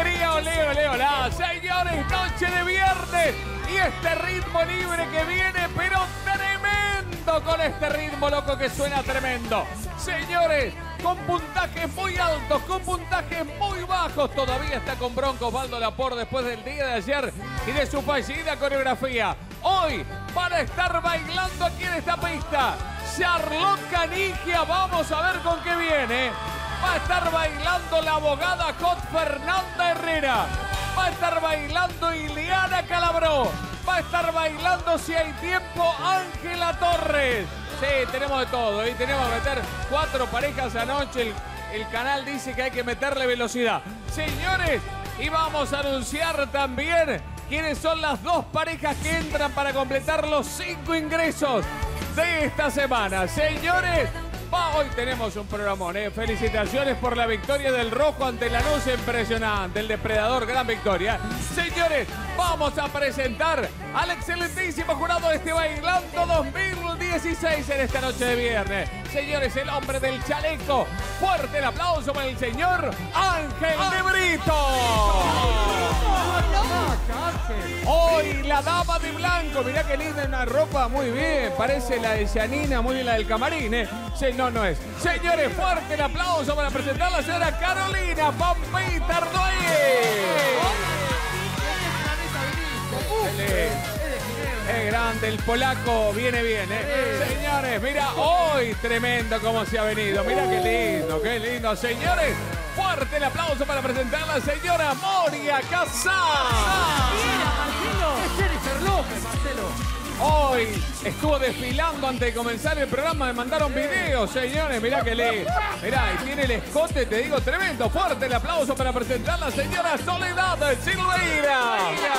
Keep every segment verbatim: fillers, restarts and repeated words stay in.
alegría, ole, ole, hola. Señores, noche de viernes y este ritmo libre que viene, pero tremendo con este ritmo loco que suena tremendo. Señores, con puntajes muy altos, con puntajes muy bajos. Todavía está con bronco Osvaldo Laport después del día de ayer y de su fallida coreografía. Hoy van a estar bailando aquí en esta pista Charlotte Canigia. Vamos a ver con qué viene. Va a estar bailando la abogada Hot Fernanda Herrera. Va a estar bailando Ileana Calabró. Va a estar bailando, si hay tiempo, Ángela Torres. Sí, tenemos de todo. Y tenemos que meter cuatro parejas anoche. El, el canal dice que hay que meterle velocidad. Señores, y vamos a anunciar también quiénes son las dos parejas que entran para completar los cinco ingresos de esta semana. Señores, va, hoy tenemos un programón, ¿eh? Felicitaciones por la victoria del Rojo ante Lanús, impresionante. El Depredador, gran victoria. Señores, vamos a presentar al excelentísimo jurado de este Bailando dos mil dieciséis en esta noche de viernes. Señores, el hombre del chaleco. Fuerte el aplauso para el señor Ángel de Brito. Hoy la dama de blanco. Mirá qué linda, una ropa muy bien. Parece la de Janina, muy bien la del camarín, ¿eh? Sí, no, no es. Señores, fuerte el aplauso para presentar a la señora Carolina Pampita Ardoye. Es grande, el polaco viene bien, ¿eh? Señores, mira, hoy tremendo cómo se ha venido. Mira qué lindo, qué lindo. Señores, fuerte el aplauso para presentar a la señora Moria Casá. Mira, Marcelo. Es Jennifer López, Marcelo. Hoy estuvo desfilando antes de comenzar el programa, me mandaron videos, señores, mirá que le... Mirá, y tiene el escote, te digo, tremendo. Fuerte el aplauso para presentar a la señora Soledad Silveira.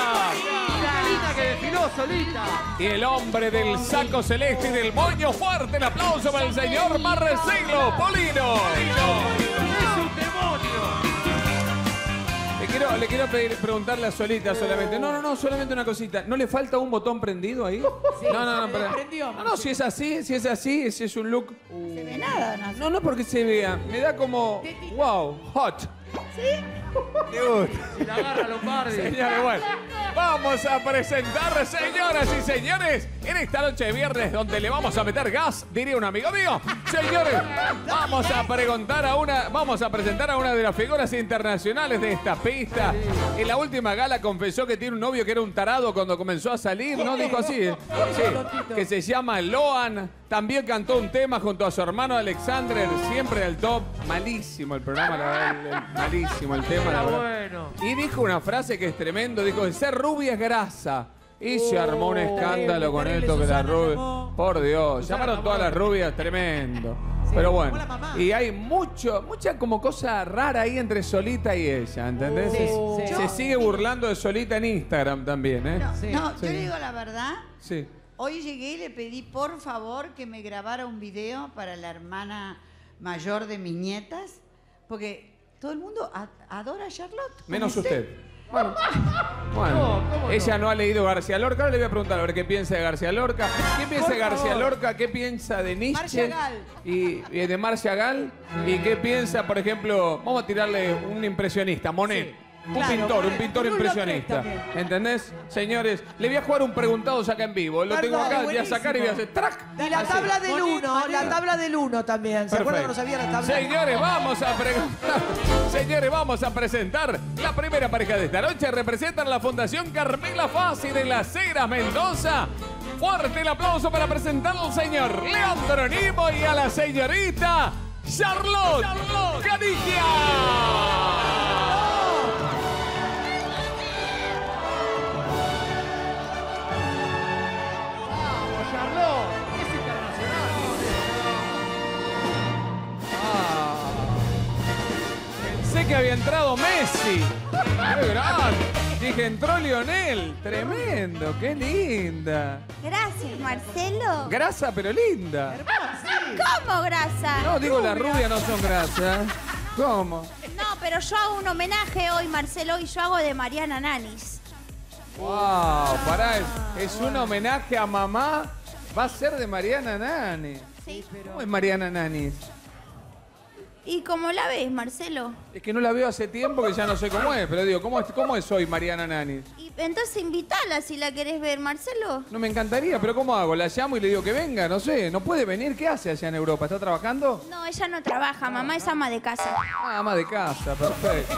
La linda que desfiló solita. Y el hombre del saco celeste y del moño, fuerte el aplauso para el señor Marcelo Polino. Es un demonio. Le quiero, le quiero pedir, preguntarle a Solita solamente. No, no, no, solamente una cosita. ¿No le falta un botón prendido ahí? Sí, no, no, no, se pero... desprendió, no, no, si es así, si es así, si es un look... No se ve nada, ¿no? No, no porque se vea. Me da como... Wow, hot. ¿Sí? Me gusta. Si la agarra Lombardi. Señores, bueno, vamos a presentar, señoras y señores, en esta noche de viernes donde le vamos a meter gas, diría un amigo mío. Señores, vamos a preguntar a una, vamos a presentar a una de las figuras internacionales de esta pista. En la última gala confesó que tiene un novio que era un tarado cuando comenzó a salir, ¿no? Dijo así, ¿eh? Sí, que se llama Loan. También cantó un tema junto a su hermano Alexander, siempre del top. Malísimo el programa, la verdad, el- el- malísimo el tema, la Está verdad. bueno. Y dijo una frase que es tremendo, dijo, ser rubia es grasa. Y se armó un escándalo con terrible, esto que la Susana rubia... llamó. Por Dios, Susana llamaron llamó. todas las rubias, tremendo. Pero bueno, como la mamá. y hay mucho, mucha como cosa rara ahí entre Solita y ella, ¿entendés? Sí, se, sí. se sigue burlando de Solita en Instagram también, ¿eh? No, Sí, no, sí. yo le digo la verdad. Sí. Hoy llegué y le pedí por favor que me grabara un video para la hermana mayor de mis nietas, porque todo el mundo a- adora a Charlotte. como Menos usted. Bueno, No, bueno. ¿cómo no? Ella no ha leído García Lorca. Ahora le voy a preguntar a ver qué piensa de García Lorca. ¿Qué piensa Por de García favor. Lorca? ¿Qué piensa de Nietzsche? Marcia Gall. Y, y de Marcia Gall. ¿Y qué piensa, por ejemplo, vamos a tirarle un impresionista, Monet? Un Claro, pintor, un Monet. pintor Y un impresionista. Locret también. ¿Entendés? Señores, le voy a jugar un preguntado acá en vivo. Lo tengo Perdón, acá, voy a sacar y voy a hacer track. Y la Así. tabla del uno, la tabla del uno también. ¿Se acuerdan que no sabía la tabla? Señores, vamos a preguntar. Señores, vamos a presentar la primera pareja de esta noche. Representan la Fundación Carmela Fassi de Las Heras, Mendoza. Fuerte el aplauso para presentar al señor Leandro Nimo y a la señorita Charlotte Canigia. Vamos, Charlotte. Es internacional. Pensé que había entrado Messi. ¡Qué grande! Dije, entró Lionel. Tremendo, qué linda. Gracias, Marcelo. Grasa, pero linda. ¿Cómo grasa? No, digo, las rubias no son grasas. ¿Cómo? No, pero yo hago un homenaje hoy, Marcelo, y yo hago de Mariana Nanis. Wow, pará, es, es un homenaje a mamá. Va a ser de Mariana Nani. Sí. ¿Cómo es Mariana Nani? ¿Y cómo la ves, Marcelo? Es que no la veo hace tiempo que ya no sé cómo es, pero digo, ¿cómo es, cómo es hoy Mariana Nanis? Y entonces invítala si la querés ver, Marcelo. No me encantaría, pero ¿cómo hago? ¿La llamo y le digo que venga? No sé, ¿no puede venir? ¿Qué hace allá en Europa? ¿Está trabajando? No, ella no trabaja, mamá es ama de casa. Ah, ama de casa, perfecto.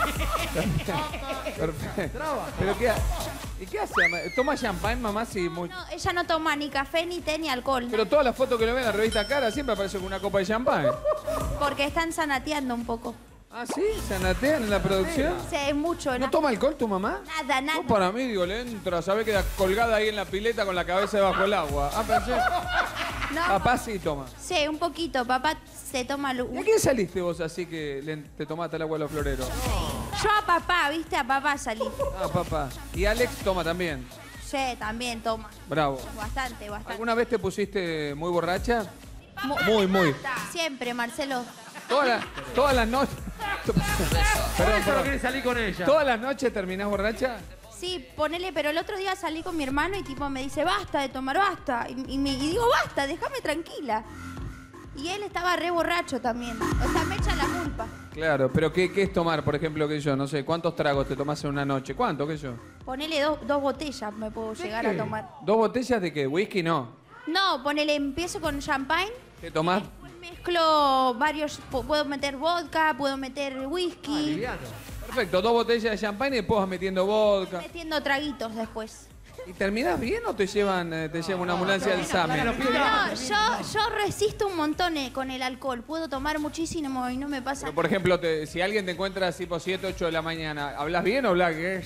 Perfecto. ¿Pero qué, ha- ¿y qué hace? ama- ¿Toma champán, mamá? Sí, muy... No, ella no toma ni café, ni té, ni alcohol. Pero todas las fotos que le ven en la revista Cara siempre aparece con una copa de champán. Porque están sanateando un poco. ¿Ah, sí? ¿Se anatean en la producción? Sí, es mucho. ¿No toma alcohol tu mamá? Nada, nada. No, para mí, digo, le entra, ¿sabés? Queda colgada ahí en la pileta con la cabeza debajo del agua. Ah, pensé. No, Papá sí toma. sí, un poquito. Papá se toma... lu- ¿Y a quién saliste vos así que le- te tomaste el agua de los floreros? Yo a papá, ¿viste? A papá salí. Ah, papá. ¿Y Alex toma también? Sí, también toma. Bravo. Bastante, bastante. ¿Alguna vez te pusiste muy borracha? Muy, muy. Siempre, Marcelo. Todas las, todas las noches... Por Perdón, eso no perdón. quiere salir con ella. ¿Todas las noches terminás borracha? Sí, ponele, pero el otro día salí con mi hermano y tipo me dice, basta de tomar, basta. Y, y me, y digo, basta, déjame tranquila. Y él estaba re borracho también. O sea, me echa la culpa. Claro, pero ¿qué, qué es tomar, por ejemplo, que yo? No sé, ¿cuántos tragos te tomás en una noche? ¿Cuánto, qué yo? Ponele do- dos botellas, me puedo llegar a tomar. ¿Dos botellas de qué? ¿Whisky? No. No, ponele, empiezo con champagne. ¿Qué tomás? Mezclo varios, pu- puedo meter vodka, puedo meter whisky, Liviano. Perfecto, dos botellas de champán y después vas metiendo vodka. metiendo traguitos después. ¿Y terminás bien o te llevan eh, te lleva una ambulancia del SAME? No, yo, yo resisto un montón eh, con el alcohol. Puedo tomar muchísimo y no me pasa Pero, por ejemplo, te- si alguien te encuentra tipo siete, ocho de la mañana, ¿hablas bien o hablas que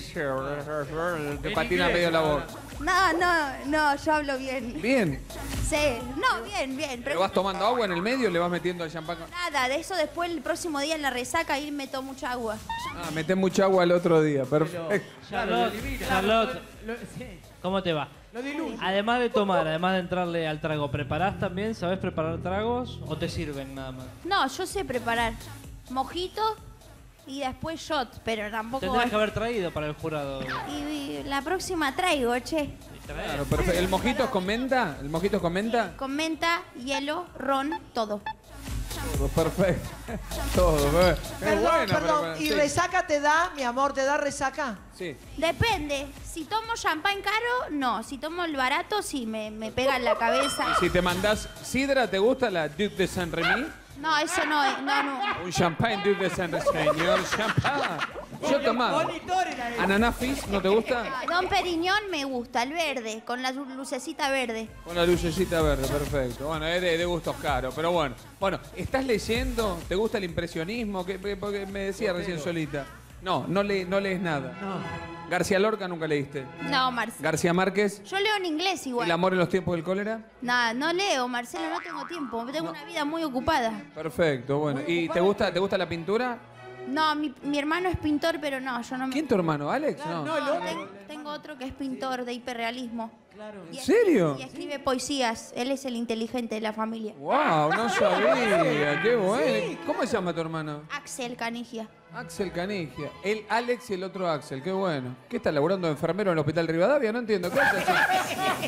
te En patina inglés, medio la voz? No, no, no, yo hablo bien. Bien. Sí, no, bien, bien. ¿Pero vas tomando agua en el medio o le vas metiendo el champán? con- Nada, de eso después el próximo día en la resaca ahí meto mucha agua. Ah, metés mucha agua el otro día. Perfecto. Claro, lo Charlotte, elimina. Charlotte, Lo- sí, ¿cómo te va? lo diluye. Además de tomar, además de entrarle al trago, ¿preparás también? ¿Sabés preparar tragos o te sirven nada más? No, yo sé preparar mojito y después shot, pero tampoco... Tendrás que haber traído para el jurado. Y, y la próxima traigo, che. Claro, perfecto. ¿El mojito es con menta? ¿El mojito es con menta? Con menta, hielo, ron, todo. Todo, perfecto. Todo, bebé. Es Perdón, bueno, perdón. pero- ¿Y sí. resaca te da, mi amor, te da resaca? Sí. Depende. Si tomo champán caro, no. Si tomo el barato, sí, me, me pega en la cabeza. Si te mandás sidra, ¿te gusta la Duc de Saint-Remy? No, eso no, es- no, no. Un champagne Duc de Saint-Remy. Señor champán. Yo tomaba. ¿Ananá Fizz no te gusta? Don Periñón me gusta, el verde, con la lu- lucecita verde. Con la lucecita verde, perfecto. Bueno, es de, de gustos caros, pero bueno. Bueno, ¿estás leyendo? ¿Te gusta el impresionismo? ¿Qué- qué- porque me decía recién solita. No, no, le, no lees nada. No. García Lorca nunca leíste. No, Marcelo. García Márquez. Yo leo en inglés igual. ¿El amor en los tiempos del cólera? Nada, no leo, Marcelo, no tengo tiempo. Tengo una vida muy ocupada. Perfecto, bueno. ¿Y te gusta, te gusta la pintura? No, mi, mi hermano es pintor, pero no, yo no me... ¿Quién tu hermano? ¿Alex? No. No, el No, otro. ten- tengo otro que es pintor de hiperrealismo. ¿En serio? Y escribe poesías. Él es el inteligente de la familia. ¡Wow! No sabía. ¡Qué bueno! ¿Cómo se llama tu hermano? Axel Canigia. Axel Canigia. El Alex y el otro Axel. ¡Qué bueno! ¿Qué está laburando de enfermero en el hospital Rivadavia? No entiendo. ¿Qué hace así?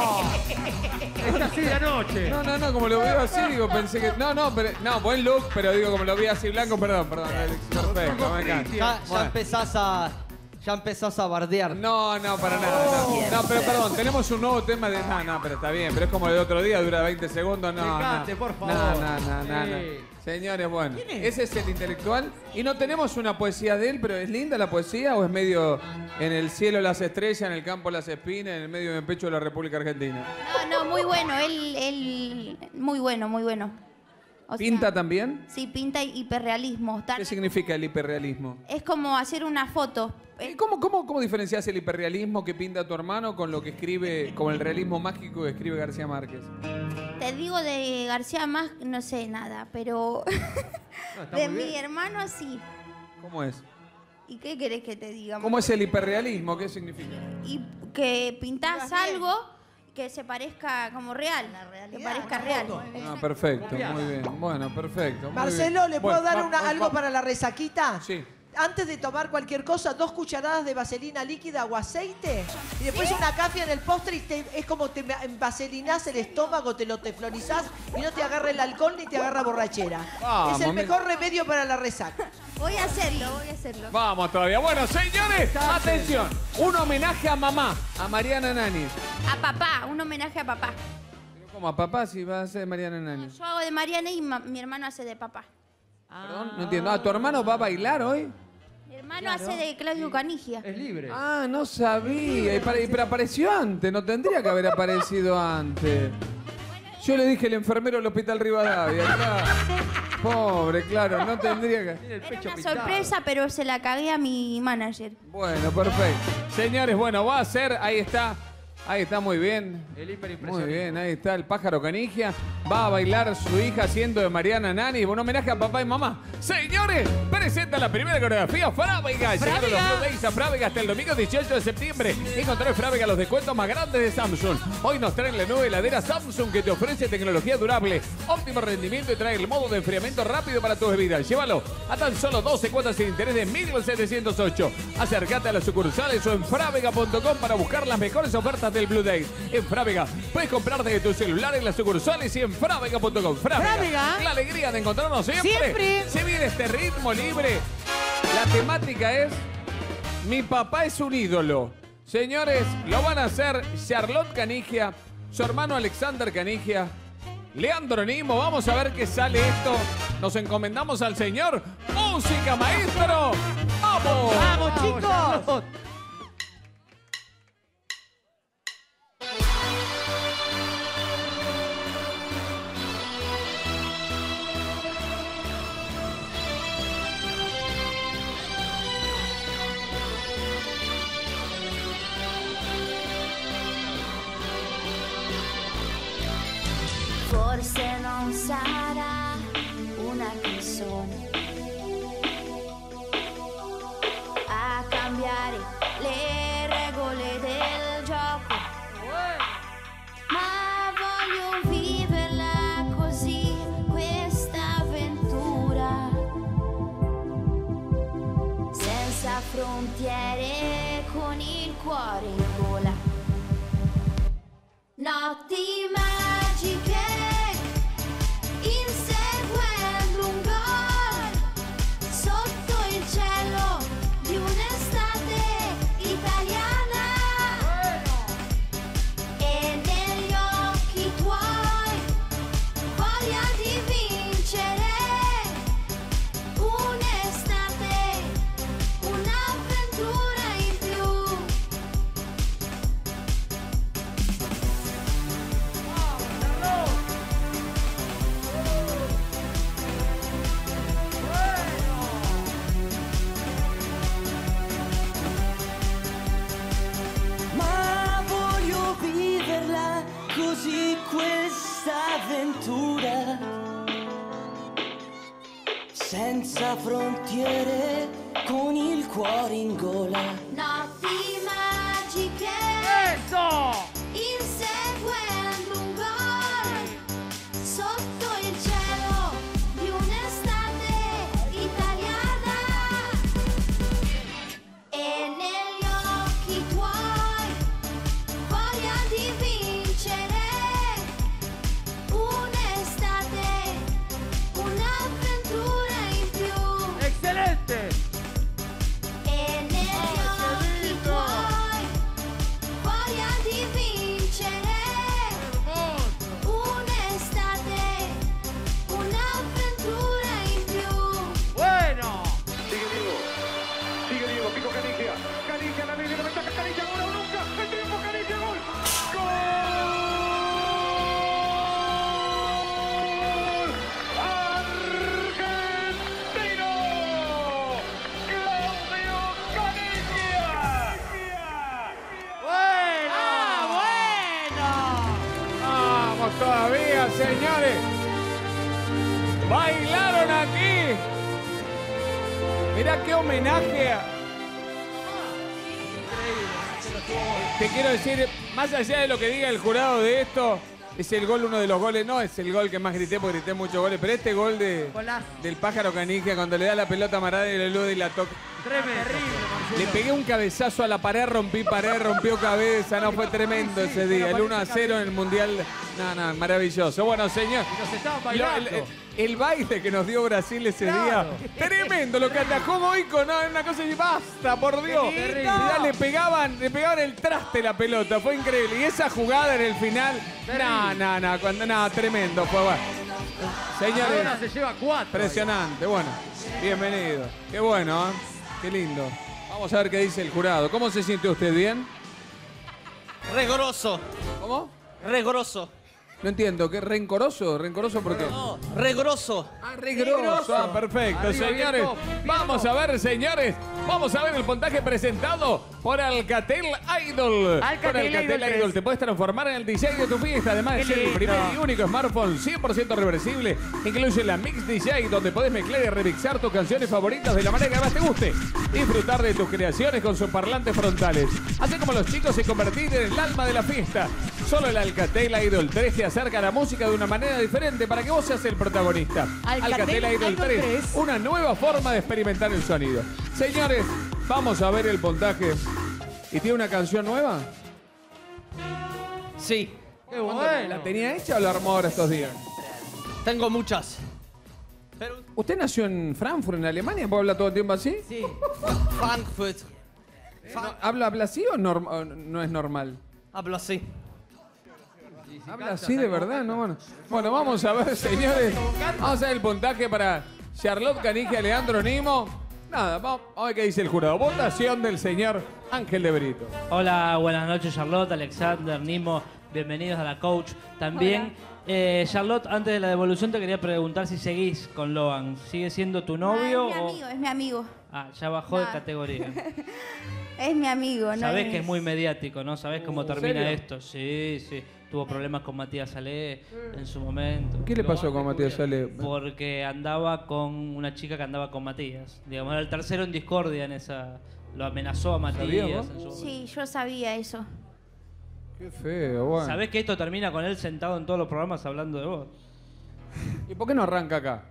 Está así de anoche. No, no, no. Como lo veo así, digo, pensé que... No, no, pero... No, buen look, pero digo, como lo vi así blanco, perdón, perdón, Alex. Perfecto, me encanta. Ya, ya Bueno. empezás a. Ya empezás a bardear. No, no, para nada. No. No, pero perdón, tenemos un nuevo tema de. No, no, pero está bien, pero es como el otro día, dura veinte segundos. No, Dejate, no. por favor. No, no, no, no, no. Sí. Señores, bueno, ese es el intelectual. Y no tenemos una poesía de él, pero ¿es linda la poesía o es medio en el cielo las estrellas, en el campo las espinas, en el medio del pecho de la República Argentina? No, no, muy bueno. Él, él, muy bueno, muy bueno. O sea, ¿Pinta también? Sí, pinta hiperrealismo. Está- ¿Qué significa el hiperrealismo? Es como hacer una foto. ¿Y ¿Cómo, cómo, ¿Cómo diferencias el hiperrealismo que pinta tu hermano con lo que escribe, con el realismo mágico que escribe García Márquez? Te digo de García más, no sé nada, pero está de muy mi bien. hermano sí. ¿Cómo es? ¿Y qué querés que te diga? ¿Cómo es el hiperrealismo? ¿Qué significa? Y que pintás algo que se parezca como real, que parezca real. Ah, perfecto, muy bien. Bueno, perfecto. muy Marcelo, bien. ¿le puedo Bueno, dar va- una- va- algo va- para la resaquita? Sí. antes de tomar cualquier cosa, dos cucharadas de vaselina líquida o aceite y después una cafia en el postre y te, es como te vaselinás el estómago, te lo teflonizás y no te agarra el alcohol ni te agarra borrachera. Vamos, es el mi- mejor remedio para la resaca. Voy a hacerlo, voy a hacerlo. Vamos todavía. Bueno, señores, atención. Un homenaje a mamá, a Mariana Nani. A papá, un homenaje a papá. ¿Cómo a papá si va a ser Mariana Nani? Yo hago de Mariana y ma- mi hermano hace de papá. Perdón, no entiendo. Ah, ¿tu hermano va a bailar hoy? Mi hermano hace de Claudio Canigia. Es libre. Ah, no sabía. Y pare- Pero apareció antes, no tendría que haber aparecido antes. Yo le dije al enfermero del Hospital Rivadavia, claro. Pobre, claro, no tendría que... Tiene el Era pecho una pintado. sorpresa, pero se la cagué a mi manager. Bueno, perfecto. Señores, bueno, va a ser, ahí está, ahí está muy bien. El Muy hiperimpresionista. bien, ahí está el pájaro Canigia. Va a bailar su hija haciendo de Mariana Nani. Un homenaje a papá y mamá. Señores, presenta la primera coreografía Frávega. Llegaron los Blue Days a Frávega hasta el domingo dieciocho de septiembre. Encontró en Frávega los descuentos más grandes de Samsung. Hoy nos traen la nueva heladera Samsung que te ofrece tecnología durable, óptimo rendimiento y trae el modo de enfriamiento rápido para tus bebidas. Llévalo a tan solo doce cuotas sin interés de mil setecientos ocho. Acércate a las sucursales o en frávega punto com para buscar las mejores ofertas del Blue Days. En Frávega puedes comprar desde tu celular en las sucursales y en frávega punto com. Frávega, Frávega. la alegría de encontrarnos siempre. Siempre. Se viene este ritmo libre. La temática es Mi papá es un ídolo. Señores, lo van a hacer Charlotte Canigia, su hermano Alexander Canigia, Leandro Nimo. Vamos a ver qué sale esto. Nos encomendamos al Señor. ¡Música, maestro! ¡Vamos! ¡Vamos, chicos! Forse non sarà una canzone a cambiare le regole del gioco, ma voglio viverla così questa avventura, senza frontiere, con il cuore in gola. Notti magiche, inseguendo un gol, sotto il cielo di un'estate italiana, e negli occhi tuoi voglia di vincere, un'estate, un'avventura in più. Ma voglio viverla così questa avventura, senza frontiere, con il cuore in gola. Notti magiche, inseguendo un gol, sotto il cielo di un'estate italiana, e negli occhi tuoi voglia di vincere, un'estate, un'avventura in più. ¡Excelente! E negli occhi tuoi voglia di vincere, un'estate, un'avventura in più. ¡Bueno! Sigue Diego, sigue Diego, pico Canigia, Canigia la media, la ventaja, Canigia, ahora o nunca, el triunfo Canigia, gol, gol, argentino, Claudio Canigia. ¡Vamos todavía, señores! ¡Bailaron aquí! Mirá qué homenaje a... Te quiero decir, más allá de lo que diga el jurado de esto, Es el gol, uno de los goles, no es el gol que más grité porque grité muchos goles, pero este gol de, Golazo. del pájaro Canigia cuando le da la pelota a Maradona y le elude y la toca. Tremendo. Le pegué un cabezazo a la pared, rompí pared, rompió cabeza, no, fue tremendo ese día. El uno a cero en el Mundial, no, no, maravilloso. Bueno, señor, Y nos estaban lo- bailando. el, el baile que nos dio Brasil ese Claro. día, tremendo lo que atajó Goico, no, una cosa y basta, por Dios. lindo. Mirá, le pegaban, le pegaban el traste la pelota, fue increíble. Y esa jugada en el final, no, no, no, cuando, no, tremendo, fue bueno. Señores, Maradona se lleva cuatro. impresionante, bueno, bienvenido. Qué bueno, ¿eh? Qué lindo. Vamos a ver qué dice el jurado. ¿Cómo se siente usted? ¿Bien? Regoroso. ¿Cómo? Regoroso. No entiendo, ¿qué? ¿Rencoroso? ¿Rencoroso por qué? No, regoroso. Ah, regroso. Ah, perfecto, Arriba, bien señores. top, bien Vamos top. a ver, señores. Vamos a ver el puntaje presentado por Alcatel Idol. Alcatel Con Alcatel Idol Idol tres. te puedes transformar en el D J de tu fiesta. Además de Qué ser el lindo. primer y único smartphone cien por ciento reversible. Incluye la Mix D J, donde podés mezclar y remixar tus canciones favoritas de la manera que más te guste. Disfrutar de tus creaciones con sus parlantes frontales. Así como los chicos se convertir en el alma de la fiesta. Solo el Alcatel Idol tres te acerca a la música de una manera diferente para que vos seas el protagonista. Alcatel Idol tres. Una nueva forma de experimentar el sonido. Señores, vamos a ver el puntaje. ¿Y tiene una canción nueva? Sí, Qué bueno. ¿La tenía hecha o la armó ahora estos días? tengo muchas. Pero ¿Usted nació en Frankfurt, en Alemania? ¿Puede hablar todo el tiempo así? Sí. Frankfurt. No, ¿Habla, habla así o, norm- o no es normal? Hablo así. Habla así de verdad, ¿no? Bueno, bueno, vamos a ver, señores. Vamos a ver el puntaje para Charlotte Canigia, Leandro Nimo. Nada, vamos a ver qué dice el jurado. Votación del señor Ángel de Brito. Hola, buenas noches Charlotte, Alexander, Nimo, bienvenidos a la coach. También, eh, Charlotte, antes de la devolución te quería preguntar si seguís con Loan. ¿Sigue siendo tu novio Ah, es mi o...? amigo, es mi amigo. Ah, ya bajó de Nah. categoría. Es mi amigo, ¿no? Sabés que es muy mediático, ¿no? Sabés cómo ¿en termina serio? esto. Sí, sí. Tuvo problemas con Matías Salé en su momento. ¿Qué le pasó con Matías Sale? Porque andaba con una chica que andaba con Matías. Digamos, era el tercero en discordia en esa... Lo amenazó a Matías. ¿Sabías vos? en su- Sí, yo sabía eso. Qué feo, bueno. ¿Sabés que esto termina con él sentado en todos los programas hablando de vos? ¿Y por qué no arranca acá?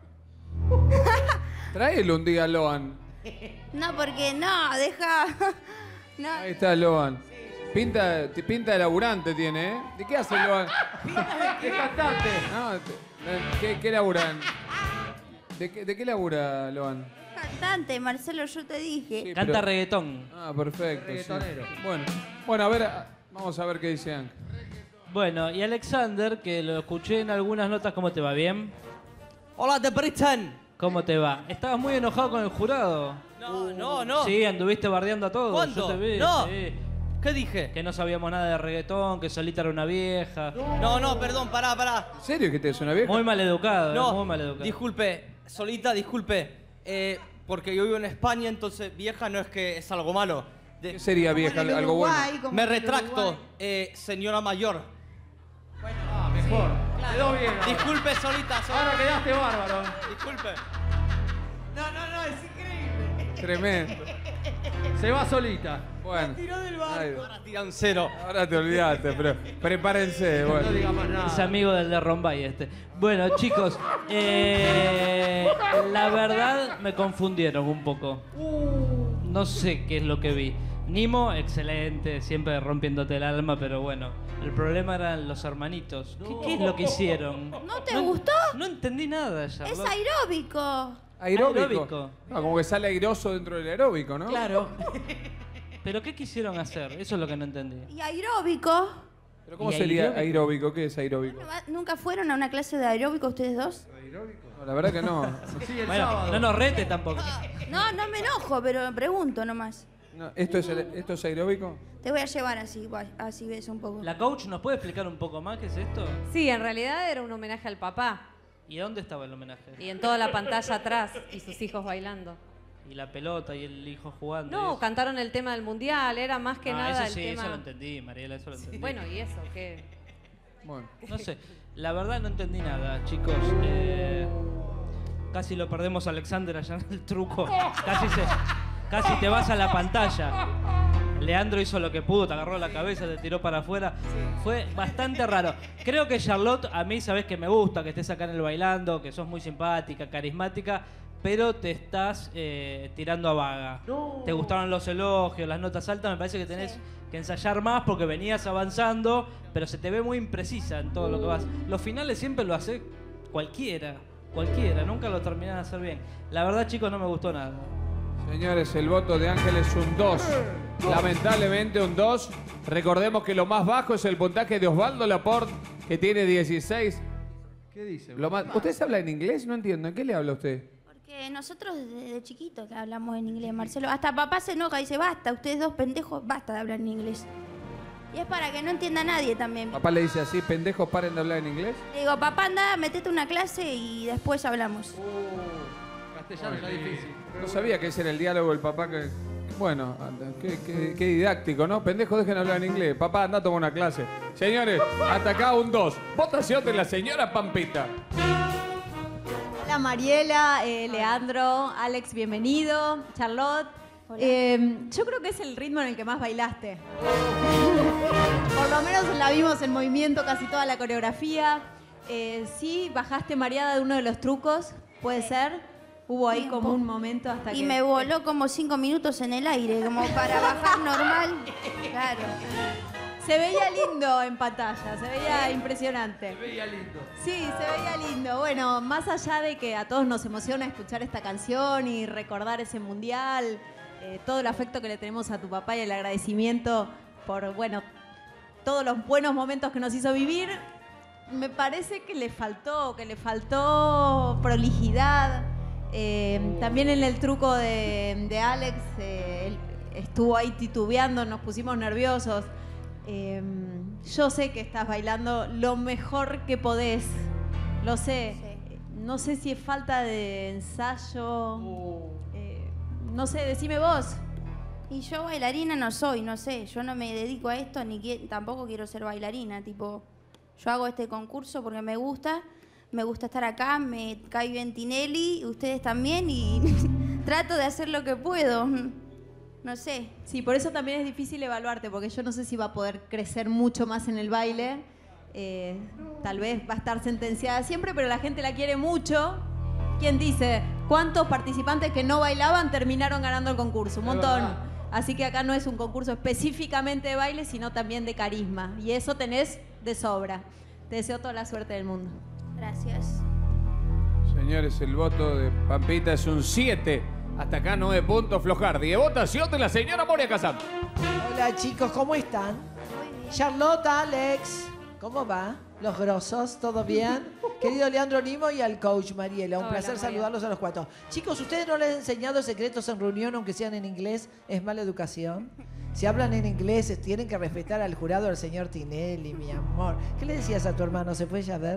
Tráelo un día, Loan. No, porque no, deja. No. Ahí está Loan. Pinta, t- pinta de laburante tiene, ¿eh? ¿De qué hace Loan? ¡Qué cantante! No, te- ¿qué, qué laburan? ¿De qué, ¿De qué labura Loan? Cantante, Marcelo, yo te dije. Sí, Canta pero- reggaetón. Ah, perfecto. sí. Reggaetonero. Bueno, bueno, a ver, a- vamos a ver qué dice Ángel. Bueno, y Alexander, que lo escuché en algunas notas, ¿cómo te va? ¿Bien? Hola de Britain. ¿Cómo te va? Estabas muy enojado con el jurado. No, no, no. Sí, anduviste bardeando a todos. ¿Cuándo? Yo te vi, No. sí. ¿Qué dije? Que no sabíamos nada de reggaetón, que Solita era una vieja. No, no, perdón, pará, pará. ¿En serio que te es una vieja? Muy mal educado, No, muy mal educado. disculpe, Solita, disculpe. Eh, porque yo vivo en España, entonces vieja no es que es algo malo. De- ¿Qué sería vieja? Como en el Algo bueno. Uruguay, como Me en el retracto, Uruguay. eh, señora mayor. Ah, mejor. Quedó bien. ahora. Disculpe, Solita, Solita. Ahora quedaste bárbaro. Disculpe. No, no, no, es increíble. Tremendo. Se va solita. Bueno. Tiró del barco. Ay, Ahora tira un cero. ahora te olvidaste, pero prepárense. No Bueno. diga más nada. Es amigo del de Rombay este. Bueno, chicos, eh, la verdad me confundieron un poco. No sé qué es lo que vi. Nimo, excelente, siempre rompiéndote el alma, pero bueno, el problema eran los hermanitos. ¿Qué, qué es lo que hicieron? ¿No te gustó? No entendí nada, Es Charlotte. aeróbico. Aeróbico. Aeróbico. No, como que sale airoso dentro del aeróbico, ¿no? Claro. ¿Pero qué quisieron hacer? Eso es lo que no entendí. Y aeróbico. ¿Pero cómo ¿Y sería aeróbico? aeróbico? ¿Qué es aeróbico? ¿Nunca fueron a una clase de aeróbico ustedes dos? No, la verdad que no. Sí, el Bueno, sábado. no nos rete tampoco. No, no me enojo, pero pregunto nomás. No, ¿esto, es, ¿Esto es aeróbico? Te voy a llevar así, va- así ves un poco. ¿La coach nos puede explicar un poco más qué es esto? Sí, en realidad era un homenaje al papá. ¿Y dónde estaba el homenaje? Y en toda la pantalla atrás y sus hijos bailando. ¿Y la pelota y el hijo jugando? y No, eso? cantaron el tema del mundial, era más que Ah, nada eso el sí, tema. eso lo entendí, Mariela, eso lo entendí. Bueno, y eso, que Bueno. No sé, la verdad no entendí nada, chicos. Eh, casi lo perdemos a Alexander allá en el truco. Casi, se, casi te vas a la pantalla. Leandro hizo lo que pudo, te agarró la cabeza, te tiró para afuera. Fue bastante raro. Creo que Charlotte, a mí sabés que me gusta, que estés acá en el bailando, que sos muy simpática, carismática, pero te estás eh, tirando a vaga. No. Te gustaron los elogios, las notas altas, me parece que tenés que ensayar más porque venías avanzando, pero se te ve muy imprecisa en todo lo que vas. Los finales siempre lo hace cualquiera, cualquiera, nunca lo terminan de hacer bien. La verdad, chicos, no me gustó nada. Señores, el voto de Ángel es un dos. Lamentablemente un dos. Recordemos que lo más bajo es el puntaje de Osvaldo Laporte, que tiene dieciséis. ¿Qué dice? Lo más... ¿Ustedes hablan en inglés? No entiendo. ¿En qué le habla usted? Porque nosotros desde chiquitos que hablamos en inglés, Marcelo. Hasta papá se enoja y dice, basta, ustedes dos pendejos, basta de hablar en inglés. Y es para que no entienda nadie también. Papá le dice así, pendejos, paren de hablar en inglés. Le digo, papá, anda, metete una clase y después hablamos. Castellano está difícil. No sabía que ese era el diálogo del papá que... Bueno, anda, qué, qué- qué didáctico, ¿no? Pendejos, dejen hablar en inglés. Papá, anda a tomar una clase. Señores, hasta acá un dos. Votación de la señora Pampita. Hola Mariela, eh, Leandro, Alex, bienvenido. Charlotte. Eh, yo creo que es el ritmo en el que más bailaste. Por lo menos la vimos en movimiento, casi toda la coreografía. Eh, sí, bajaste mareada de uno de los trucos, puede ser. Hubo ahí Sí, un como poco. un momento hasta Y que... me voló como cinco minutos en el aire, como para bajar normal. Claro. Se veía lindo en pantalla, se veía impresionante. Se veía lindo. Sí, se veía lindo. Bueno, más allá de que a todos nos emociona escuchar esta canción y recordar ese mundial, eh, todo el afecto que le tenemos a tu papá y el agradecimiento por, bueno, todos los buenos momentos que nos hizo vivir, me parece que le faltó, que le faltó prolijidad. Eh, también en el truco de, de Alex, eh, él estuvo ahí titubeando, nos pusimos nerviosos. Eh, yo sé que estás bailando lo mejor que podés, lo sé. No sé si es falta de ensayo. Eh, no sé, decime vos. Y yo bailarina no soy, no sé. Yo no me dedico a esto, ni qui- tampoco quiero ser bailarina. Tipo, yo hago este concurso porque me gusta. Me gusta estar acá, me cae bien Tinelli, ustedes también, y trato de hacer lo que puedo. No sé. Sí, por eso también es difícil evaluarte, porque yo no sé si va a poder crecer mucho más en el baile. Eh, tal vez va a estar sentenciada siempre, pero la gente la quiere mucho. ¿Quién dice? ¿Cuántos participantes que no bailaban terminaron ganando el concurso? Un montón. Así que acá no es un concurso específicamente de baile, sino también de carisma. Y eso tenés de sobra. Te deseo toda la suerte del mundo. Gracias. Señores, el voto de Pampita es un siete. Hasta acá nueve puntos, Flojardi. Votación de la señora Moria Kazan. Hola chicos, ¿cómo están? Charlotte, Alex, ¿cómo va? Los grosos, ¿todo bien? Querido Leandro Nimo y al coach Mariela, un Hola, placer María. saludarlos a los cuatro. Chicos, ¿ustedes no les han enseñado secretos en reunión, aunque sean en inglés? ¿Es mala educación? Si hablan en inglés, tienen que respetar al jurado, al señor Tinelli, mi amor. ¿Qué le decías a tu hermano? ¿Se puede ya ver?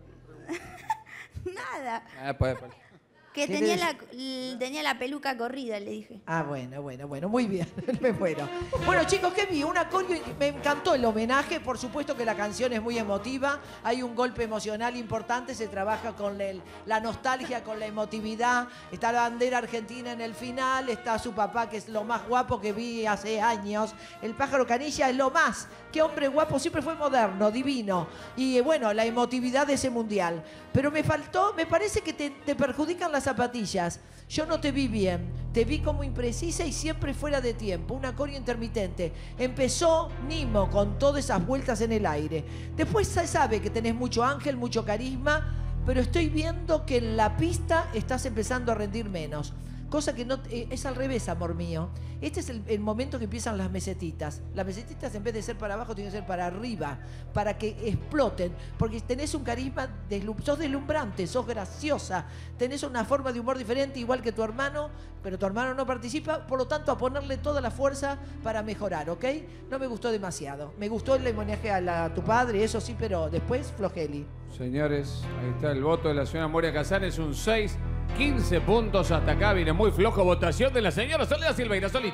Nada. Ah, pues, pues. Que ¿Qué tenía le- la, l- tenía la peluca corrida, le dije. Ah, bueno, bueno, bueno, muy bien, me muero. Bueno, chicos, ¿qué vi? Una coreo, me encantó el homenaje, por supuesto que la canción es muy emotiva, hay un golpe emocional importante, se trabaja con el- la nostalgia, con la emotividad, está la bandera argentina en el final, está su papá, que es lo más guapo que vi hace años, el pájaro canilla es lo más, qué hombre guapo, siempre fue moderno, divino, y eh, bueno, la emotividad de ese mundial. Pero me faltó, me parece que te, te perjudican las zapatillas. Yo no te vi bien, te vi como imprecisa y siempre fuera de tiempo, una coreo intermitente. Empezó Nimo con todas esas vueltas en el aire. Después se sabe que tenés mucho ángel, mucho carisma, pero estoy viendo que en la pista estás empezando a rendir menos. Cosa que no eh, es al revés, amor mío. Este es el, el momento que empiezan las mesetitas. Las mesetitas en vez de ser para abajo tienen que ser para arriba, para que exploten. Porque tenés un carisma, deslum- sos deslumbrante, sos graciosa, tenés una forma de humor diferente igual que tu hermano, pero tu hermano no participa, por lo tanto a ponerle toda la fuerza para mejorar, ¿ok? No me gustó demasiado. Me gustó el homenaje a, la- a tu padre, eso sí, pero después flojeli. Señores, ahí está el voto de la señora Moria Kazan, es un seis. quince puntos hasta acá, viene muy flojo. Votación de la señora Soledad Silveira, solita.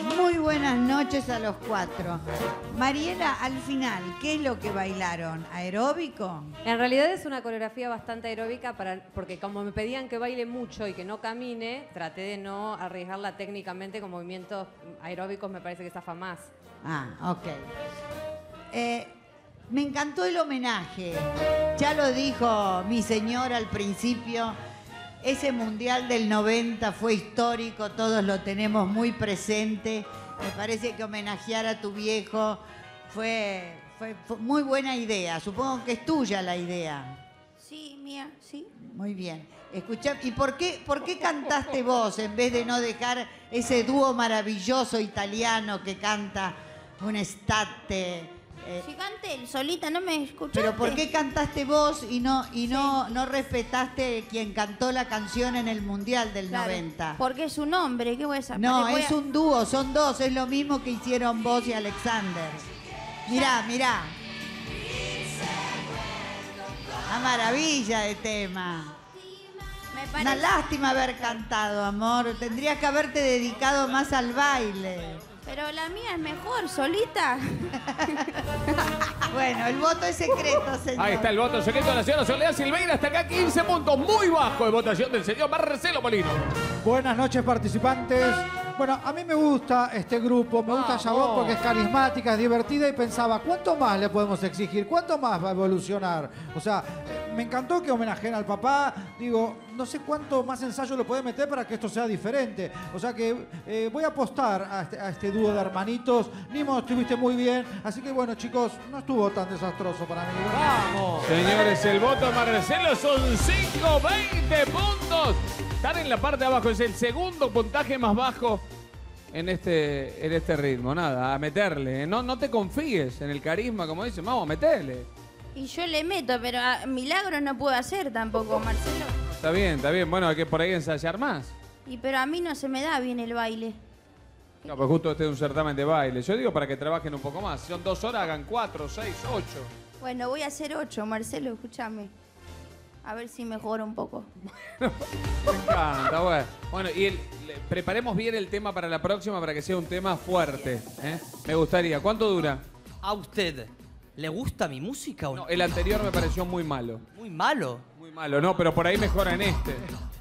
Muy buenas noches a los cuatro. Mariela, al final, ¿qué es lo que bailaron? ¿Aeróbico? En realidad es una coreografía bastante aeróbica para, porque como me pedían que baile mucho y que no camine, traté de no arriesgarla técnicamente con movimientos aeróbicos, me parece que zafa más. Ah, ok. Eh, me encantó el homenaje. Ya lo dijo mi señora al principio. Ese mundial del noventa fue histórico, todos lo tenemos muy presente. Me parece que homenajear a tu viejo fue, fue, fue muy buena idea. Supongo que es tuya la idea. Sí, mía, sí. Muy bien. Escuchá, ¿y por qué, por qué cantaste vos en vez de no dejar ese dúo maravilloso italiano que canta un estate? Eh, Si canté él solita, ¿no me escuchaste? Pero ¿por qué cantaste vos y no y no, no respetaste quien cantó la canción en el Mundial del Claro, noventa? Porque es un hombre, ¿qué voy a saber? No, Voy es a- un dúo, son dos, es lo mismo que hicieron vos y Alexander. Mirá, mirá. Una maravilla de tema. Me Una parece- lástima haber cantado, amor. Tendrías que haberte dedicado más al baile. Pero la mía es mejor, solita. Bueno, el voto es secreto, señor. Ahí está el voto secreto de la señora Soledad Silveira. Hasta acá quince puntos, muy bajo de votación del señor Marcelo Molino. Buenas noches, participantes. Bueno, a mí me gusta este grupo, me gusta Charlotte porque es carismática, es divertida y pensaba, ¿cuánto más le podemos exigir? ¿Cuánto más va a evolucionar? O sea, eh, me encantó que homenajeen al papá. Digo, no sé cuánto más ensayo le puede meter para que esto sea diferente. O sea que eh, voy a apostar a este, a este dúo de hermanitos. Nimo, estuviste muy bien. Así que bueno, chicos, no estuvo tan desastroso para mí. ¡Vamos! Señores, el voto de Marcelo son ciento veinte puntos. Están en la parte de abajo, es el segundo puntaje más bajo en este, en este ritmo. Nada, a meterle. No, no te confíes en el carisma, como dicen. Vamos, a meterle. Y yo le meto, pero a- milagros no puedo hacer tampoco, Marcelo. Está bien, está bien. Bueno, hay que por ahí ensayar más. Y pero a mí no se me da bien el baile. No, pues justo este es un certamen de baile. Yo digo para que trabajen un poco más. Si son dos horas, hagan cuatro, seis, ocho. Bueno, voy a hacer ocho, Marcelo, escúchame. A ver si mejoro un poco. Me encanta, bueno. Bueno, y el- le- preparemos bien el tema para la próxima para que sea un tema fuerte. ¿eh? Me gustaría. ¿Cuánto dura? ¿A usted le gusta mi música o No, el anterior me pareció muy malo. Muy malo. Muy malo, no, pero por ahí mejora en este.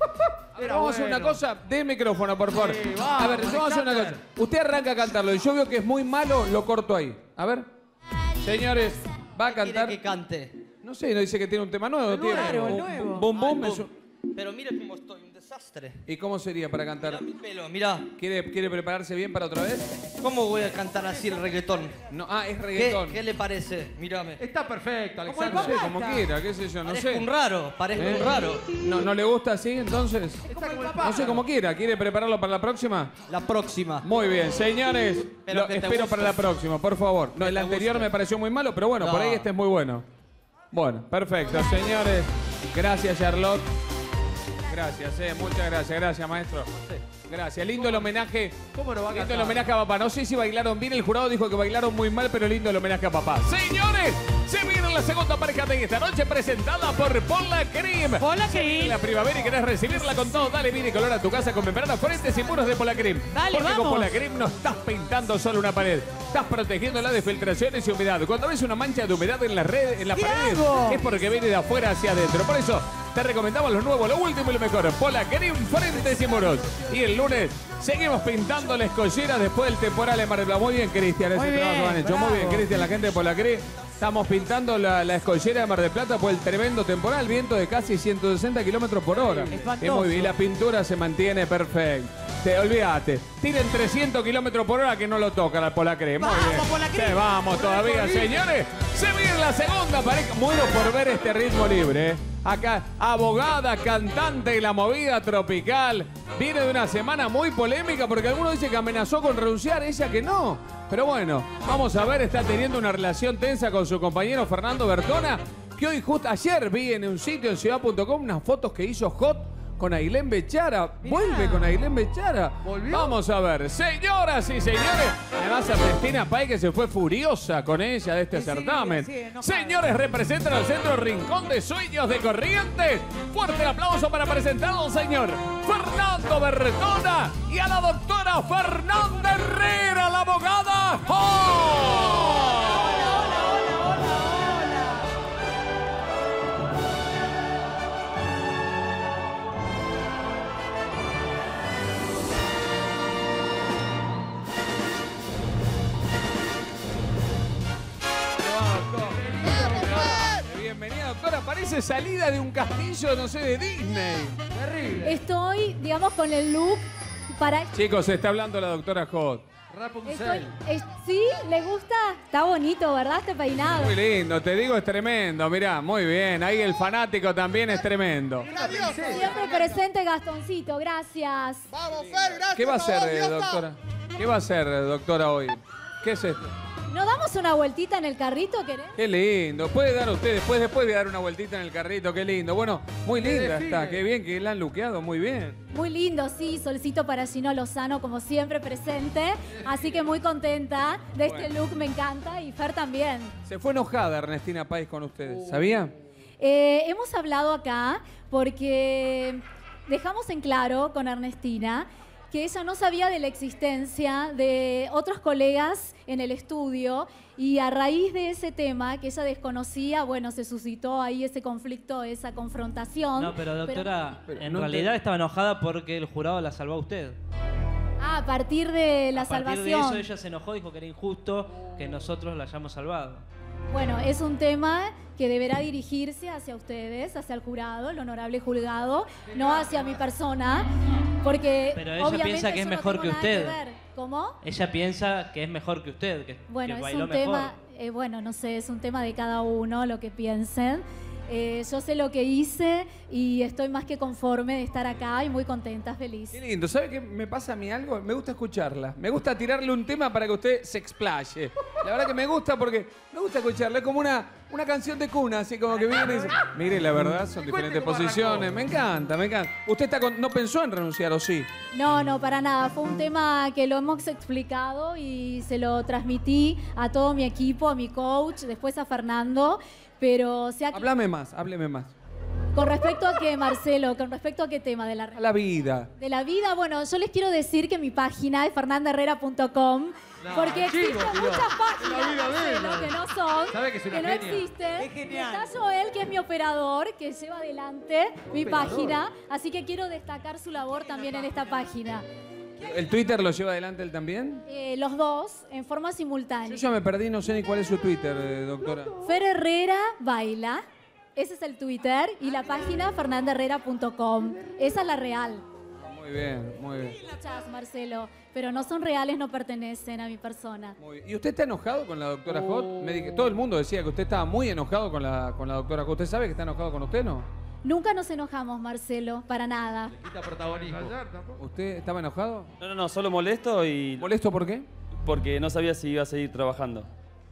A ver, vamos a hacer una cosa. De micrófono, por favor. a ver, vamos a hacer una cosa. Usted arranca a cantarlo y yo veo que es muy malo, lo corto ahí. A ver. Señores, va a cantar. que cante? No sé, no dice que tiene un tema nuevo. tiene nuevo, el un- nuevo. un Boom boom. Ah, el es boom. un- Pero mira cómo estoy, un desastre. ¿Y cómo sería para cantar? Mira mi pelo, mira. ¿Quiere, ¿Quiere prepararse bien para otra vez? ¿Cómo voy a cantar así el reggaetón? No, ah, es ¿Qué, reggaetón. qué le parece? Mírame. Está perfecto, No Alexander. sé, como quiera, qué sé yo, no Parezco sé. un raro, parezco ¿Eh? un raro. ¿No, ¿No le gusta así entonces? Está como el papá. No sé, como quiera. ¿Quiere prepararlo para la próxima? La próxima. Muy bien, señores. Pero lo que te espero guste. para la próxima, por favor. No, Que el te anterior guste. me pareció muy malo, pero bueno, No. por ahí este es muy bueno. Bueno, perfecto, señores. Gracias, Charlotte. Gracias, eh, muchas gracias, gracias, maestro. Gracias, lindo el homenaje. ¿Cómo no va a Lindo cantar? el homenaje a papá. No sé si bailaron bien, el jurado dijo que bailaron muy mal, pero lindo el homenaje a papá. Señores, se viene la segunda pareja de esta noche presentada por Pola Cream. Pola Se viene Cream. la primavera y querés recibirla con todo. Dale vida y color a tu casa con membranas frentes y muros de Pola Cream. Dale, Porque con vamos. Pola Cream no estás pintando solo una pared, estás protegiéndola de filtraciones y humedad. Cuando ves una mancha de humedad en la red, en la ¿Qué pared, hago? es porque viene de afuera hacia adentro. Por eso te recomendamos lo nuevo, lo último y lo mejor. Pola Cream frentes y muros. Y el lunes seguimos pintando la escollera después del temporal en Mar del Plata. Muy bien, Cristian, ese Muy trabajo bien, han hecho. Muy bien, bravo. Cristian, la gente de Pola Cream. Estamos pintando la, la escollera de Mar del Plata por el tremendo temporal, viento de casi ciento sesenta kilómetros por hora. Espantoso. Y muy bien, la pintura se mantiene perfecta. Te olvídate. Tienen trescientos kilómetros por hora que no lo tocan al Pola Cream. Muy Vamos, bien. Pola Cream. Sí, vamos todavía, señores. Se viene la segunda pareja. Muero por ver este ritmo libre. ¿eh? Acá, abogada, cantante de la movida tropical. Viene de una semana muy polémica porque algunos dicen que amenazó con renunciar, ella que no. Pero bueno, vamos a ver, está teniendo una relación tensa con su compañero Fernando Bertona, que hoy, justo ayer, vi en un sitio en ciudad punto com unas fotos que hizo Hot con Ailén Bechara. Vuelve con Ailén Bechara. ¿Volvió? Vamos a ver, señoras y señores. Además, Ernestina Pay, que se fue furiosa con ella de este Sí, sí, certamen. sí, enojada. Señores, representan al Centro Rincón de Sueños de Corrientes. Fuerte el aplauso para presentar al señor Fernando Bertona y a la doctora Fernanda Herrera, la abogada. ¡Oh! Bienvenida, doctora. Parece salida de un castillo, no sé, de Disney. Terrible. Estoy, digamos, con el look para... Chicos, se está hablando la doctora Hot. Estoy, es- ¿Sí? ¿Le gusta? Está bonito, ¿verdad? Este peinado. Muy lindo, te digo, es tremendo. Mirá, muy bien. Ahí el fanático también es tremendo. Siempre presente, Gastoncito. Gracias. Vamos, Fer, gracias. ¿Qué va a hacer, por eh, vos, doctora? ¿Qué va a hacer, eh, doctora, hoy? ¿Qué es esto? ¿Nos damos una vueltita en el carrito, querés? Qué lindo. Puede dar usted después, después de dar una vueltita en el carrito. Qué lindo. Bueno, muy linda está. Qué bien que la han luqueado. Muy bien. Muy lindo, sí. Solcito para Gino Lozano, como siempre, presente. Así que muy contenta de este Bueno. look, me encanta. Y Fer también. Se fue enojada Ernestina Páez con ustedes. ¿Sabía? Eh, hemos hablado acá porque dejamos en claro con Ernestina que ella no sabía de la existencia de otros colegas en el estudio y a raíz de ese tema que ella desconocía, bueno, se suscitó ahí ese conflicto, esa confrontación. No, pero doctora, Pero en no te- realidad estaba enojada porque el jurado la salvó a usted. Ah, a partir de la a partir salvación. de eso ella se enojó, dijo que era injusto que nosotros la hayamos salvado. Bueno, es un tema que deberá dirigirse hacia ustedes, hacia el jurado, el honorable juzgado, no hacia mi persona, porque Pero ella obviamente piensa que es yo no mejor tengo que nada usted. ver. ¿Cómo? Ella piensa que es mejor que usted, que, Bueno, que es bailó un mejor. tema, eh, bueno, no sé, es un tema de cada uno, lo que piensen. Eh, yo sé lo que hice y estoy más que conforme de estar acá y muy contenta, feliz. Qué lindo. ¿Sabe qué me pasa a mí algo? Me gusta escucharla. Me gusta tirarle un tema para que usted se explaye. La verdad que me gusta porque me gusta escucharla. Es como una, una canción de cuna, así como que viene y dice, mire, la verdad, son diferentes posiciones. Me encanta, me encanta. ¿Usted está con- no pensó en renunciar o sí? No, no, para nada. Fue un tema que lo hemos explicado y se lo transmití a todo mi equipo, a mi coach, después a Fernando, pero se ha... Háblame más, hábleme más. Con respecto a qué, Marcelo, con respecto a qué tema de la A la vida. de la vida, bueno, yo les quiero decir que mi página es fernanda herrera punto com, No, porque chico, existen tío. muchas Es la páginas, vida de Marcelo, ella. que no son, Sabe que es una no genia. existen. Es genial. Está Joel, que es mi operador, que lleva adelante mi Operador. página, así que quiero destacar su labor también en esta página. ¿El Twitter lo lleva adelante él también? Eh, los dos, en forma simultánea. Yo ya me perdí, no sé ni cuál es su Twitter, eh, doctora. Fer Herrera baila, ese es el Twitter, y la página fernanda herrera punto com. Esa es la real. Muy bien, muy bien. Muchas, Marcelo, pero no son reales, no pertenecen a mi persona. Muy bien. ¿Y usted está enojado con la doctora Hot? Oh. Me dije- todo el mundo decía que usted estaba muy enojado con la, con la doctora Hot. ¿Usted sabe que está enojado con usted, no? Nunca nos enojamos, Marcelo, para nada. Quita protagonismo. ¿Usted estaba enojado? No, no, no, solo molesto y... ¿Molesto por qué? Porque no sabía si iba a seguir trabajando.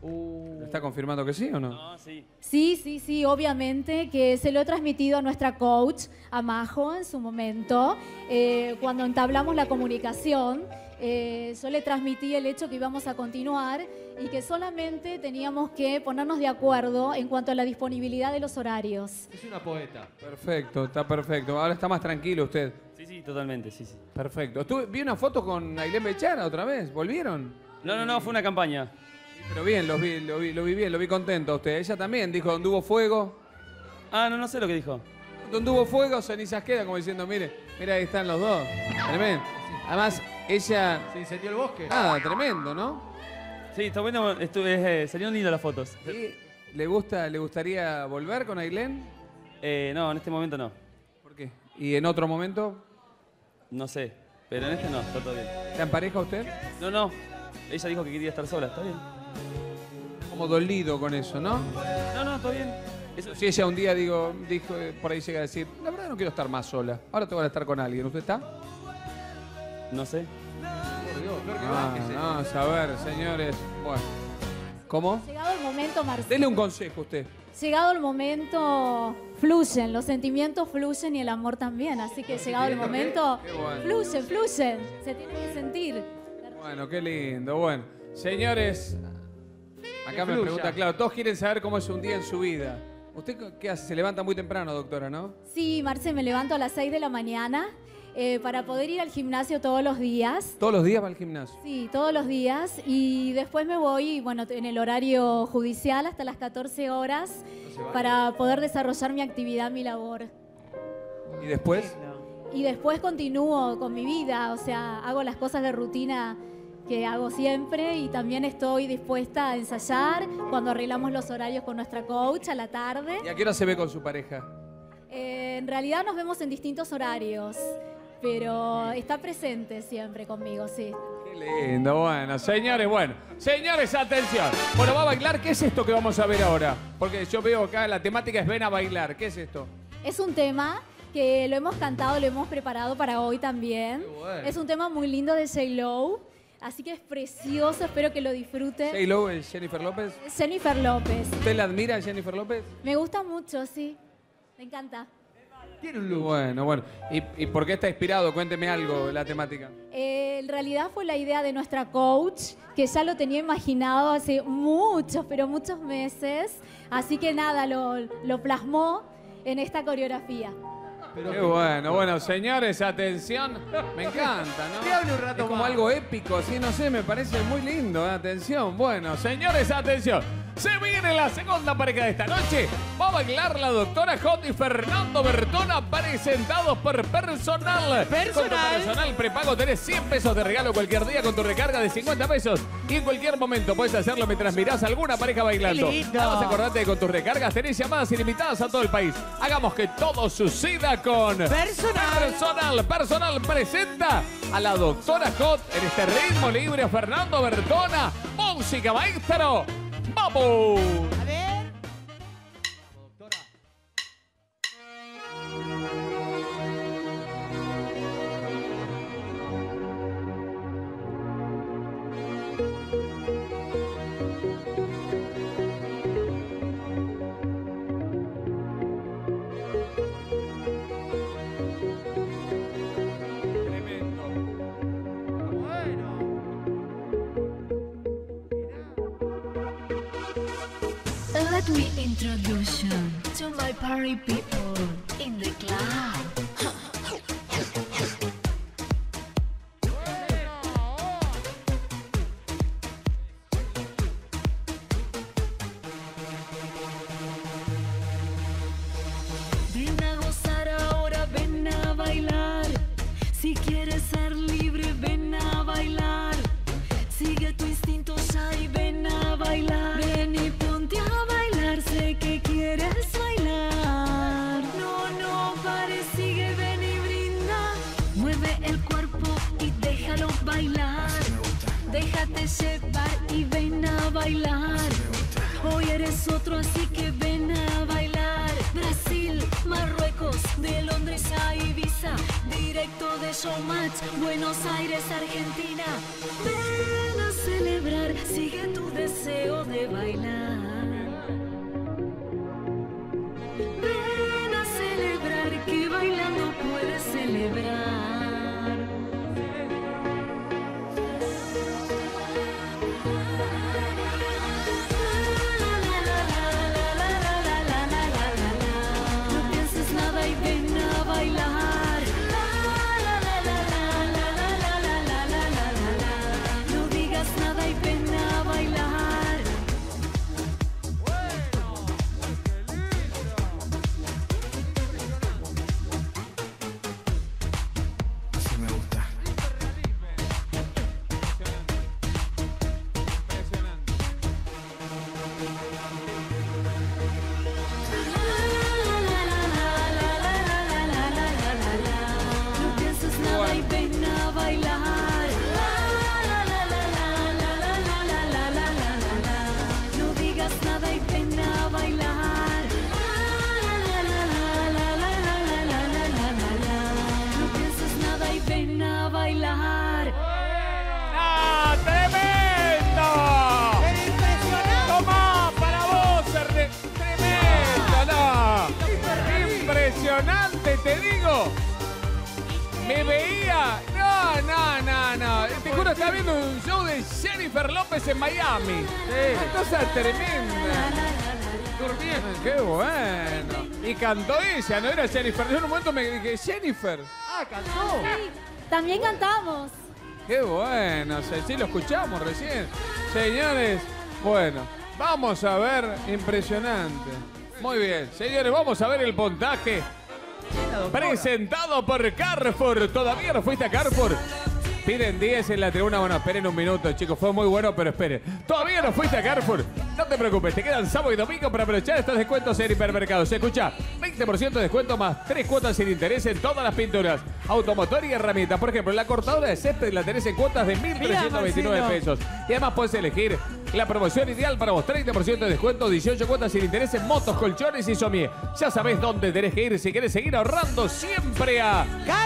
¿Le está confirmando que sí o no? No, sí. Sí, sí, sí, obviamente que se lo he transmitido a nuestra coach, a Majo, en su momento. Eh, cuando entablamos la comunicación, eh, yo le transmití el hecho que íbamos a continuar y que solamente teníamos que ponernos de acuerdo en cuanto a la disponibilidad de los horarios. Es una poeta. Perfecto, está perfecto. Ahora está más tranquilo usted. Sí, sí, totalmente, sí, sí. Perfecto. Estuve- vi una foto con Ailén Bechara otra vez. ¿Volvieron? No, no, no, fue una campaña. Pero bien, lo vi, lo vi, lo vi bien, lo vi contento a usted. Ella también dijo, donde hubo fuego. Ah, no, no sé lo que dijo. Donde hubo fuego, cenizas queda, como diciendo, mire, mira, ahí están los dos. Tremendo. Además, ella... Se incendió el bosque. Nada, tremendo, ¿no? Sí, está bueno, estu- eh, salieron lindas las fotos. ¿Y le, gusta, ¿Le gustaría volver con Ailén? Eh, no, en este momento no. ¿Por qué? ¿Y en otro momento? No sé, pero en este no, está todo bien. ¿Está en pareja usted? No, no, ella dijo que quería estar sola, está bien. Como dolido con eso, ¿no? No, no, está bien. Eso, si ella un día digo, dijo, eh, por ahí llega a decir, la verdad no quiero estar más sola. Ahora tengo que estar con alguien. ¿Usted está? No sé. Por Dios, Fer, que No, bájese. no, a ver, señores. Bueno. ¿Cómo? Llegado el momento, Marcelo. Dele un consejo usted. llegado el momento, fluyen, los sentimientos fluyen y el amor también. Así que llegado el momento, Qué bueno. fluyen, fluyen, se tienen que sentir. Bueno, qué lindo. Bueno, señores, acá Que me fluya. pregunta, claro, todos quieren saber cómo es un día en su vida. ¿Usted qué hace? Se levanta muy temprano, doctora, ¿no? Sí, Marce, me levanto a las seis de la mañana eh, para poder ir al gimnasio todos los días. ¿Todos los días va al gimnasio? Sí, todos los días. Y después me voy, bueno, en el horario judicial hasta las catorce horas para poder desarrollar mi actividad, mi labor. ¿Y después? Y después continúo con mi vida, o sea, hago las cosas de rutina que hago siempre y también estoy dispuesta a ensayar cuando arreglamos los horarios con nuestra coach a la tarde. ¿Y a qué hora se ve con su pareja? Eh, en realidad nos vemos en distintos horarios, pero está presente siempre conmigo, sí. Qué lindo, bueno, señores, bueno. Señores, atención. Bueno, va a bailar, ¿qué es esto que vamos a ver ahora? Porque yo veo acá, la temática es ven a bailar, ¿qué es esto? Es un tema que lo hemos cantado, lo hemos preparado para hoy también. bueno. Es un tema muy lindo de J-Lo, así que es precioso, espero que lo disfrute. J-Lo es Jennifer López. Jennifer López. ¿Usted la admira a Jennifer López? Me gusta mucho, sí. Me encanta. Tiene un look. Bueno, bueno. ¿Y, y por qué está inspirado? Cuénteme algo de la temática. Eh, en realidad fue la idea de nuestra coach, que ya lo tenía imaginado hace muchos, pero muchos meses. Así que nada, lo, lo plasmó en esta coreografía. Qué bueno, bueno, señores, atención. Me encanta, ¿no? Que hable un rato es como más. algo épico, así, no sé, me parece muy lindo. ¿eh? Atención, bueno, señores, atención. Se viene la segunda pareja de esta noche. Va a bailar la doctora Hot y Fernando Bertona, presentados por Personal. Personal. Con tu Personal prepago tenés cien pesos de regalo cualquier día con tu recarga de cincuenta pesos. Y en cualquier momento puedes hacerlo mientras mirás a alguna pareja bailando. Qué lindo. Vamos a acordarte que con tus recargas tenés llamadas ilimitadas a todo el país. Hagamos que todo suceda con Personal. Personal. Personal presenta a la doctora Hot en este ritmo libre. Fernando Bertona. Música, maestro. ¡Vamos! A ver. Let me introduce you to my party people in the club. Ven a gozar ahora, ven a bailar. Si quieres ser libre, ven a bailar. Sigue tu instinto ya y ven a bailar. Ven y ponte a bailar, sé que quieres bailar. No, no pares, sigue, ven y brinda. Mueve el cuerpo y déjalo bailar. Déjate llevar y ven a bailar. Hoy eres otro, así que ven a bailar. Brasil, Marruecos, de Londres a Ibiza, directo de Showmatch, Buenos Aires, Argentina. Ven a celebrar, sigue tu deseo de bailar. Ven a celebrar, que bailando puedes celebrar. No pienses nada y ven a bailar. No digas nada y ven a bailar. Impresionante, te digo. Me veía. No, no, no, no. Te juro, estaba viendo un show de Jennifer López en Miami. Una cosa tremenda. Durmiendo. Qué bueno. Y cantó ella, no era Jennifer. Yo en un momento me dije, Jennifer. Ah, cantó. Sí, también cantamos. Qué bueno. Sí, lo escuchamos recién. Señores, bueno, vamos a ver. Impresionante. Muy bien. Señores, vamos a ver el puntaje. Presentado por Carrefour. ¿Todavía no fuiste a Carrefour? Piden diez en la tribuna. Bueno, esperen un minuto, chicos. Fue muy bueno, pero esperen. ¿Todavía no fuiste a Carrefour? No te preocupes. Te quedan sábado y domingo para aprovechar estos descuentos en hipermercados. Escucha, veinte por ciento de descuento más tres cuotas sin interés en todas las pinturas, automotor y herramientas. Por ejemplo, la cortadora de césped la tenés en cuotas de mil trescientos veintinueve pesos. Y además puedes elegir la promoción ideal para vos. treinta por ciento de descuento, dieciocho cuotas sin interés en motos, colchones y somier. Ya sabés dónde tenés que ir si querés seguir ahorrando siempre a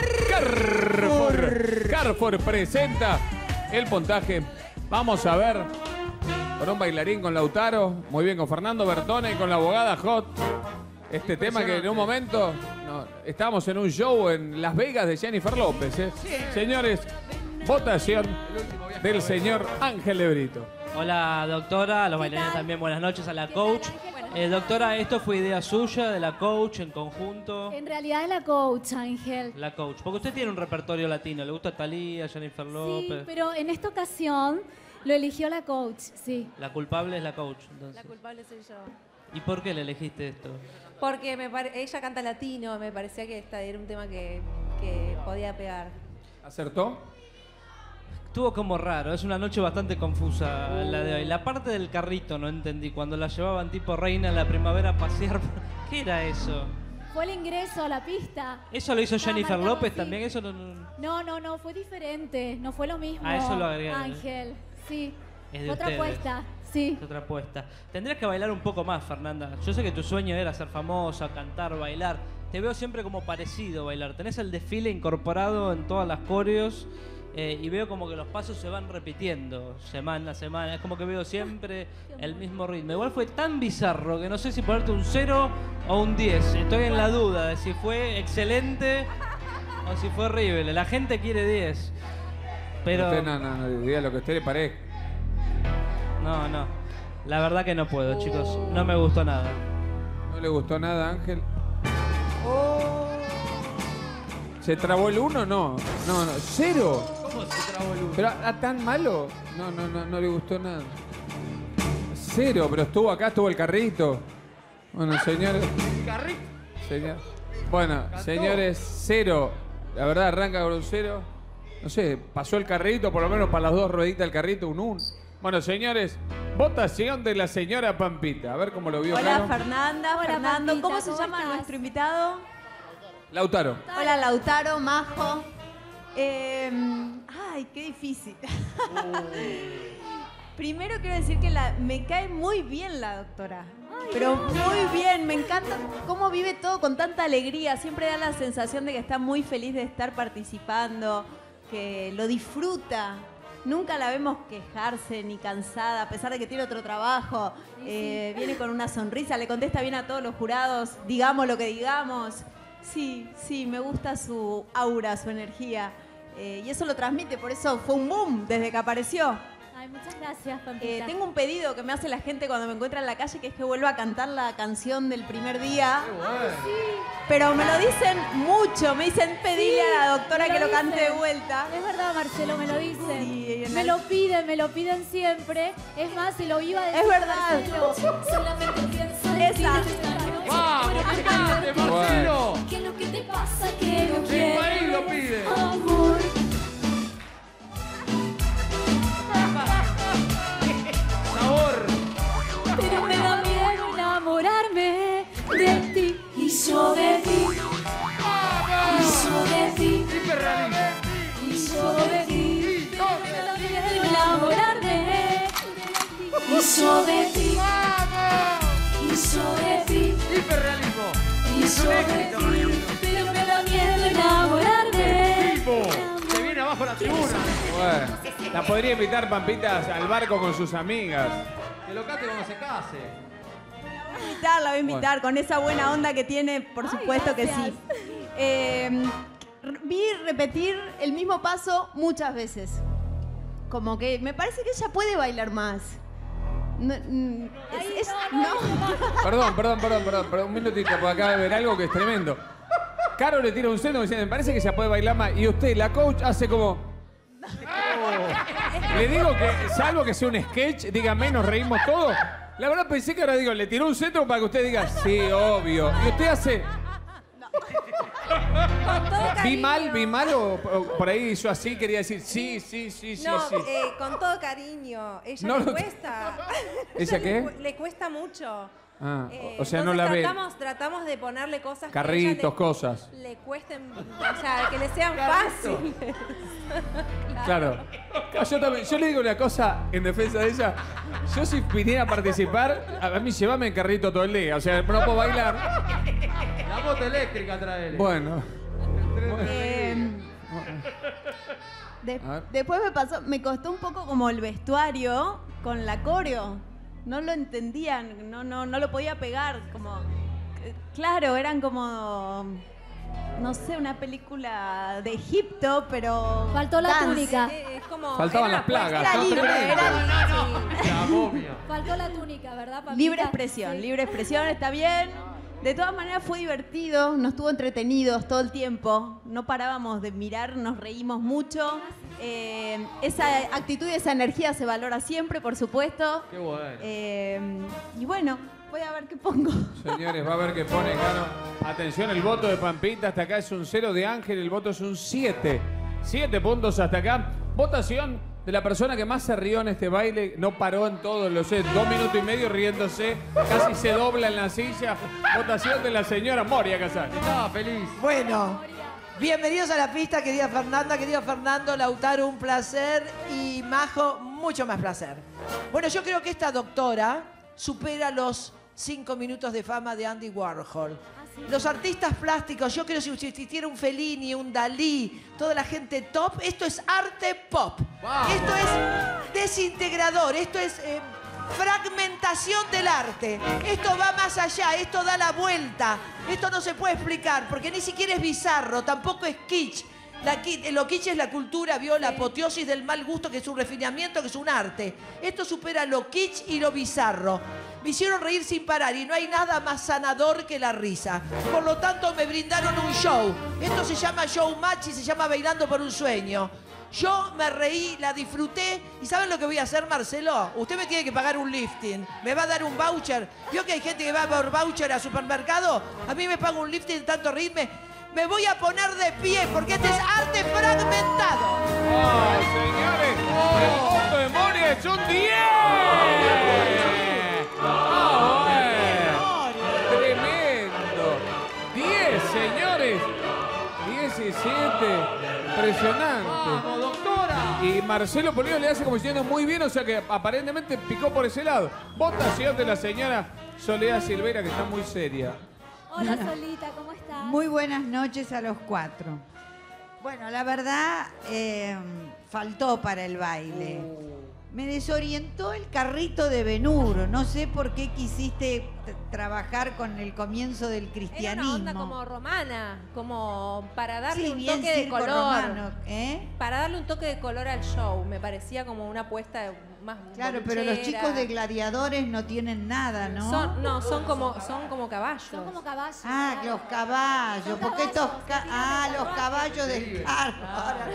Carrefour. Carrefour presenta el puntaje. Vamos a ver. Con un bailarín con Lautaro. Muy bien, con Fernando Bertone y con la abogada Hot. Este tema que en un momento no, estábamos en un show en Las Vegas de Jennifer López. ¿eh? Sí. Señores, votación del señor Ángel de Brito. Hola, doctora, a los bailarines también, buenas noches, a la coach. Eh, doctora, ¿esto fue idea suya, de la coach, en conjunto? En realidad es la coach, Ángel. La coach, porque usted tiene un repertorio latino, le gusta Thalía, Jennifer López. Sí, pero en esta ocasión lo eligió la coach, sí. La culpable es la coach, entonces. La culpable soy yo. ¿Y por qué le elegiste esto? Porque me pare- ella canta latino, me parecía que esta era un tema que, que podía pegar. ¿Acertó? Estuvo como raro, es una noche bastante confusa la de hoy. La parte del carrito no entendí, cuando la llevaban tipo reina en la primavera a pasear. ¿Qué era eso? Fue el ingreso a la pista. ¿Eso lo hizo Estaba Jennifer marcado López así. también? Eso no, no- No, no, no, fue diferente. No fue lo mismo. Ah, eso lo agregaron. Ángel, sí. Es de Fue otra ustedes. apuesta, sí. Es otra apuesta. Tendrías que bailar un poco más, Fernanda. Yo sé que tu sueño era ser famosa, cantar, bailar. Te veo siempre como parecido bailar. Tenés el desfile incorporado en todas las coreos. Eh, y veo como que los pasos se van repitiendo semana a semana. Es como que veo siempre el mismo ritmo. Igual fue tan bizarro que no sé si ponerte un cero o un diez. Estoy en la duda de si fue excelente o si fue horrible. La gente quiere diez. Pero... Usted no, no, no, diga lo que a usted le parezca. No, no. La verdad que no puedo, chicos. No me gustó nada. ¿No le gustó nada, Ángel? ¿Se trabó el uno? No. No, no. ¿Cero? ¿Cómo se trabó el uno? ¿Pero a, a tan malo? No, no, no, no le gustó nada. Cero, pero estuvo acá, estuvo el carrito. Bueno, señores. ¿Carrito? Señor. Bueno, ¿Cantó? señores, cero. La verdad arranca con un cero. No sé, pasó el carrito, por lo menos para las dos rueditas del carrito, un uno. Bueno, señores, votación de la señora Pampita. A ver cómo lo vio. Hola, Caro. Fernanda, Hola, Fernando. Pampita, ¿Cómo se ¿cómo llama estás? nuestro invitado? Lautaro. Hola, Lautaro, Majo. Eh, ay, qué difícil. Primero quiero decir que la- me cae muy bien la doctora. Pero muy bien, me encanta cómo vive todo con tanta alegría. Siempre da la sensación de que está muy feliz de estar participando, que lo disfruta. Nunca la vemos quejarse ni cansada, a pesar de que tiene otro trabajo. Eh, viene con una sonrisa, le contesta bien a todos los jurados, digamos lo que digamos. Sí, sí, me gusta su aura, su energía. Eh, y eso lo transmite, por eso fue un boom desde que apareció. Ay, muchas gracias, Pampita. Eh, tengo un pedido que me hace la gente cuando me encuentra en la calle, que es que vuelva a cantar la canción del primer día. Pero me lo dicen mucho, me dicen pedirle Sí, a la doctora me que lo cante de dicen. vuelta. Es verdad, Marcelo, me lo dicen. Sí, en me el- lo piden, me lo piden siempre. Es más, si lo iba a decir. Es verdad. Marcelo, solamente pienso en ti. Esa. ¡Vamos, que cante, Marcelo! ¿Qué es lo que te pasa? Que no El quiero país lo pide. amor. Sabor. Pero me da miedo enamorarme de ti. Y yo de ti. Y yo de ti. Hiperrealismo. Y yo de ti. Me da miedo enamorarme. Y yo de ti. Y yo de ti. Hiperrealismo. Y yo de ti. Pero me da miedo enamorarme. Vivo. Se viene abajo la tribuna. Bueno, la podría invitar Pampita al barco con sus amigas. Que lo cante cuando se case. invitar, la voy a invitar. Con esa buena onda que tiene, por supuesto que sí. Eh, vi repetir el mismo paso muchas veces. Como que me parece que ella puede bailar más. No, mm, es- es- no. Perdón, perdón, perdón, perdón, perdón, un minutito, porque acaba de ver algo que es tremendo. Caro le tira un seno diciendo, me parece que ella puede bailar más. Y usted, la coach, hace como... Le digo que, salvo que sea un sketch, dígame, nos reímos todos. La verdad pensé que ahora digo, le tiró un centro para que usted diga, sí, obvio. Y usted hace... ¿Vi mal, vi mal o, o por ahí yo así quería decir, sí, sí, sí, sí, No, sí? eh, con todo cariño. Ella No le lo- cuesta. ¿Ella qué? Le, cu- le cuesta mucho. Ah, Eh, o sea, no entonces la ve. tratamos, tratamos de ponerle cosas Carritos, que a ella cosas. le, le cuesten, o sea, que le sean fáciles. Claro. Yo, también, yo le digo una cosa en defensa de ella. Yo si viniera a participar, a mí llévame en carrito todo el día. O sea, no puedo bailar. La moto eléctrica trae. Bueno. Eh, de- A ver. después me pasó, me costó un poco como el vestuario con la coreo. No lo entendían, no, no, no lo podía pegar. Como, eh, claro, eran como, no sé, una película de Egipto, pero Faltó la dance. túnica. Eh, es como, Faltaban era las plagas. Era ¿no? libre, Tremendo. era La momia. Faltó la túnica, ¿verdad, Pampita? libre expresión, Sí. libre expresión, está bien. De todas maneras fue divertido, nos estuvo entretenidos todo el tiempo, no parábamos de mirar, nos reímos mucho. Eh, esa actitud y esa energía se valora siempre, por supuesto. Qué bueno. Eh, y bueno, voy a ver qué pongo. Señores, va a ver qué pone, Cano. Atención, el voto de Pampita hasta acá es un cero de Ángel, el voto es un siete. Siete puntos hasta acá. Votación de la persona que más se rió en este baile. No paró en todo, lo sé, dos minutos y medio riéndose. Casi se dobla en la silla. Votación de la señora Moria Casal. Estaba feliz. Bueno, bienvenidos a la pista, querida Fernanda, querido Fernando, Lautaro, un placer y Majo, mucho más placer. Bueno, yo creo que esta doctora supera los cinco minutos de fama de Andy Warhol. Los artistas plásticos, yo creo que si existiera un Fellini, un Dalí, toda la gente top, esto es arte pop. Esto es desintegrador, esto es eh, fragmentación del arte. Esto va más allá, esto da la vuelta. Esto no se puede explicar porque ni siquiera es bizarro, tampoco es kitsch. La, ki- lo kitsch es la cultura, vio la apoteosis del mal gusto, que es un refinamiento, que es un arte. Esto supera lo kitsch y lo bizarro. Me hicieron reír sin parar y no hay nada más sanador que la risa. Por lo tanto, me brindaron un show. Esto se llama Showmatch y se llama Bailando por un Sueño. Yo me reí, la disfruté. ¿Y saben lo que voy a hacer, Marcelo? Usted me tiene que pagar un lifting. Me va a dar un voucher. ¿Vio que hay gente que va por voucher al supermercado? A mí me paga un lifting de tanto ritmo. Me voy a poner de pie porque este es arte fragmentado. ¡Oh, señores! El voto de Moria es un diez. ¡Ah, bueno! ¡Tremendo! diez, señores. diecisiete. Impresionante. ¡Vamos, doctora! Y Marcelo Polino le hace como diciendo muy bien, o sea que aparentemente picó por ese lado. Votación de la señora Soledad Silveira, que está muy seria. Hola, Solita, ¿cómo estás? Muy buenas noches a los cuatro. Bueno, la verdad, eh, faltó para el baile. Me desorientó el carrito de Benuro. No sé por qué quisiste t- trabajar con el comienzo del Era cristianismo. una onda como romana, como para darle Sí, un bien toque de circo color. romano, ¿eh? Para darle un toque de color al show. Me parecía como una apuesta más Claro, pero los bolichera. chicos de gladiadores no tienen nada, ¿no? Son, no, son como, son como caballos. Son como caballos. Ah, los caballos, porque estos... ca- ah, los caballos del carro. Ahora-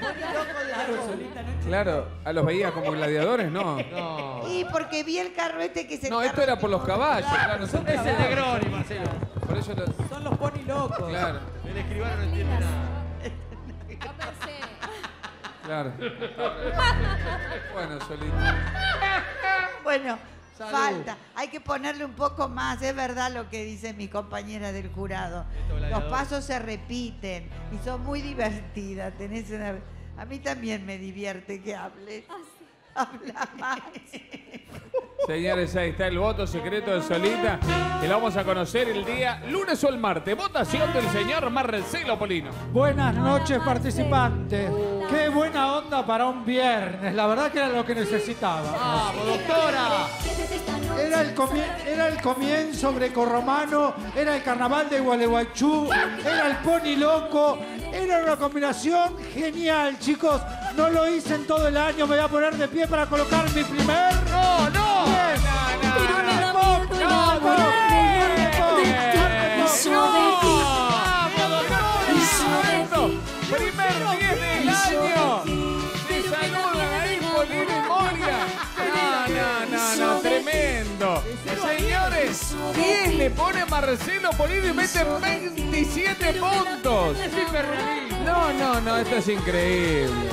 Claro, a los veía como gladiadores, ¿no. No. Y porque vi el carro este que se... No, esto era por los caballos, claro. No son Ese es caballos. Negroni, Marcelo. Por eso lo- Son los poni locos. Claro, El escribano no entiende nada. Yo pensé. claro. Bueno, Solita. Bueno, Salud. falta. Hay que ponerle un poco más. Es verdad lo que dice mi compañera del jurado. Estos Los gladiadores. pasos se repiten y son muy divertidas. Tenés una... A mí también me divierte que hables. Habla más. Señores, ahí está el voto secreto de Solita, que lo vamos a conocer el día lunes o el martes. Votación del señor Marcelo Polino. Buenas noches, participantes. Qué buena onda para un viernes. La verdad que era lo que necesitaba. ¡Vamos, doctora! Desde esta noche Era el, comien- era el comienzo grecorromano, era el carnaval de Gualeguaychú, era el pony loco, era una combinación genial, chicos. No lo hice en todo el año, me voy a poner de pie para colocar mi primer... ¡No, no! Yes. Pero me da Pop, miedo no, enamorarme pop, de ti. pop. Hizo de ti. Hizo de ti. Primer diez del año. Te saludan ahí, Polino y Moria. No, no, no, no, tremendo. Señores, diez le pone Marcelo Polino y mete veintisiete puntos. No, no, no, esto es increíble.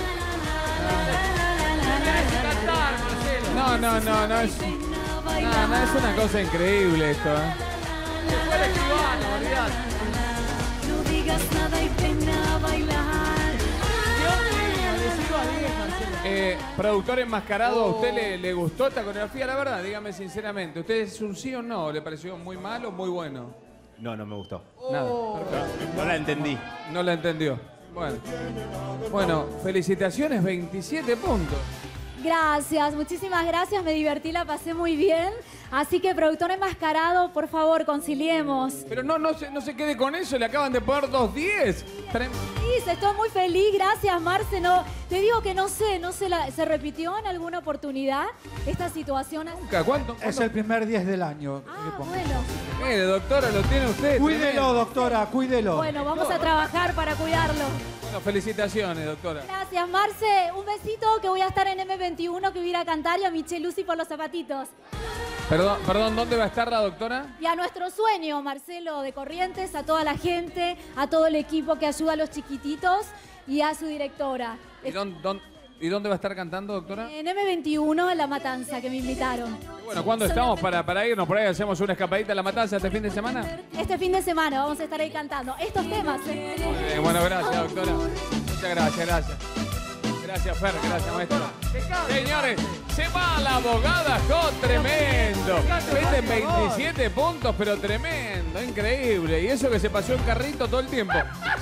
No, no, no, no es... No, no, es una cosa increíble esto, ¿eh? No digas nada y ven a bailar. Eh, productor enmascarado, ¿a usted le, le gustó esta coreografía? La verdad, dígame sinceramente. ¿Usted es un sí o no? ¿Le pareció muy malo o muy bueno? No, no me gustó. Nada. No la entendí. No la entendió. Bueno. Bueno, felicitaciones, veintisiete puntos. Gracias, muchísimas gracias, me divertí, la pasé muy bien. Así que, productor enmascarado, por favor, conciliemos. Pero no, no se, no se quede con eso, le acaban de poner dos diez. Sí, estoy muy feliz, gracias, Marce. No, te digo que no sé, no sé, la- ¿se repitió en alguna oportunidad esta situación? Nunca, ¿cuánto? Es el primer diez del año. Ah, bueno. Mire, doctora, lo tiene usted. Cuídelo, tremendo. doctora, cuídelo. Bueno, vamos a trabajar para cuidarlo. Bueno, felicitaciones, doctora. Gracias, Marce. Un besito que voy a estar en M veintiuno, que voy a ir a cantar, y a Michelle Lucy por los zapatitos. Perdón, perdón, ¿dónde va a estar la doctora? Y a nuestro sueño, Marcelo de Corrientes, a toda la gente, a todo el equipo que ayuda a los chiquititos y a su directora. ¿Y dónde, dónde- y dónde va a estar cantando, doctora? En M veintiuno, en La Matanza, que me invitaron. Bueno, ¿cuándo estamos para, para irnos? Por ahí hacemos una escapadita a La Matanza este fin de semana. Este fin de semana vamos a estar ahí cantando estos temas. ¿eh? Eh, bueno, gracias, doctora. Muchas gracias, gracias. Gracias, Fer, gracias, maestra. Señores, se va la abogada con tremendo. Meten veintisiete puntos, pero tremendo, increíble. Y eso que se pasó en carrito todo el tiempo.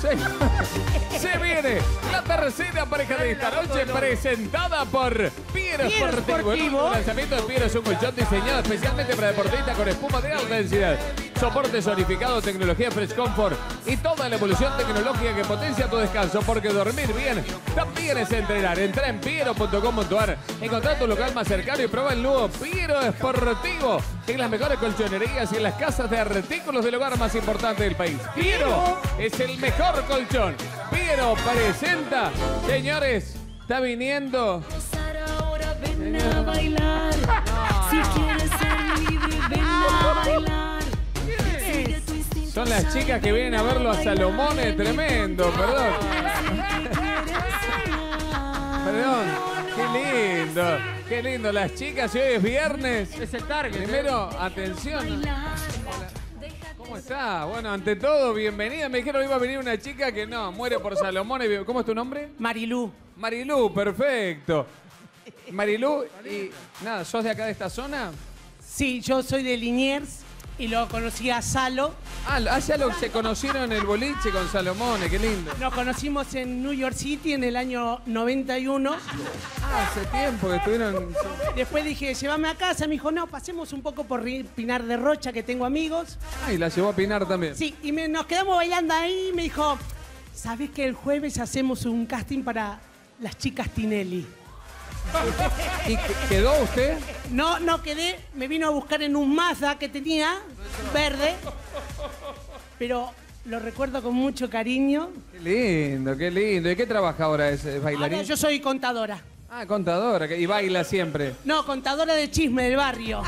Se, se viene la tercera pareja de esta noche, presentada por Piero Piero Sportivo. El Sportivo. último lanzamiento de Piero es un colchón diseñado especialmente para deportistas con espuma de alta densidad. Soporte zonificado, tecnología Fresh Comfort y toda la evolución tecnológica que potencia tu descanso, porque dormir bien también es entrenar. Entra en piero punto com punto a r, encontrá tu local más cercano y prueba el nuevo Piero Sportivo en las mejores colchonerías y en las casas de artículos del hogar más importantes del país. Piero es el mejor colchón. Piero presenta, señores, está viniendo. Ahora ven a bailar. Si quieres ser libre, ven a bailar. Sigue tu instinto. Son las chicas que vienen a verlo a Salomone, tremendo, perdón. Perdón, qué lindo, qué lindo. Las chicas, y hoy es viernes. Es el target. Primero, atención. ¿Cómo está? Bueno, ante todo, bienvenida. Me dijeron que iba a venir una chica que no, muere por Salomone. ¿Cómo es tu nombre? Marilú. Marilú, perfecto. Marilú, y nada, ¿sos de acá de esta zona? Sí, yo soy de Liniers y lo conocí a Salo. Ah, ah, ya lo, se conocieron en el boliche con Salomone, qué lindo. Nos conocimos en New York City en el año noventa y uno. Ah, hace tiempo que estuvieron... Después dije, llévame a casa. Me dijo, no, pasemos un poco por Ri- Pinar de Rocha, que tengo amigos. Ah, y la llevó a Pinar también. Sí, y me- nos quedamos bailando ahí y me dijo, ¿sabes que el jueves hacemos un casting para las chicas Tinelli? ¿Y que- quedó usted? No, no quedé. Me vino a buscar en un Mazda que tenía, verde. Pero lo recuerdo con mucho cariño. Qué lindo, qué lindo. ¿Y qué trabaja ahora? ¿Es, es bailarín? Ahora yo soy contadora. Ah, contadora, que- y baila siempre. No, contadora de chisme del barrio.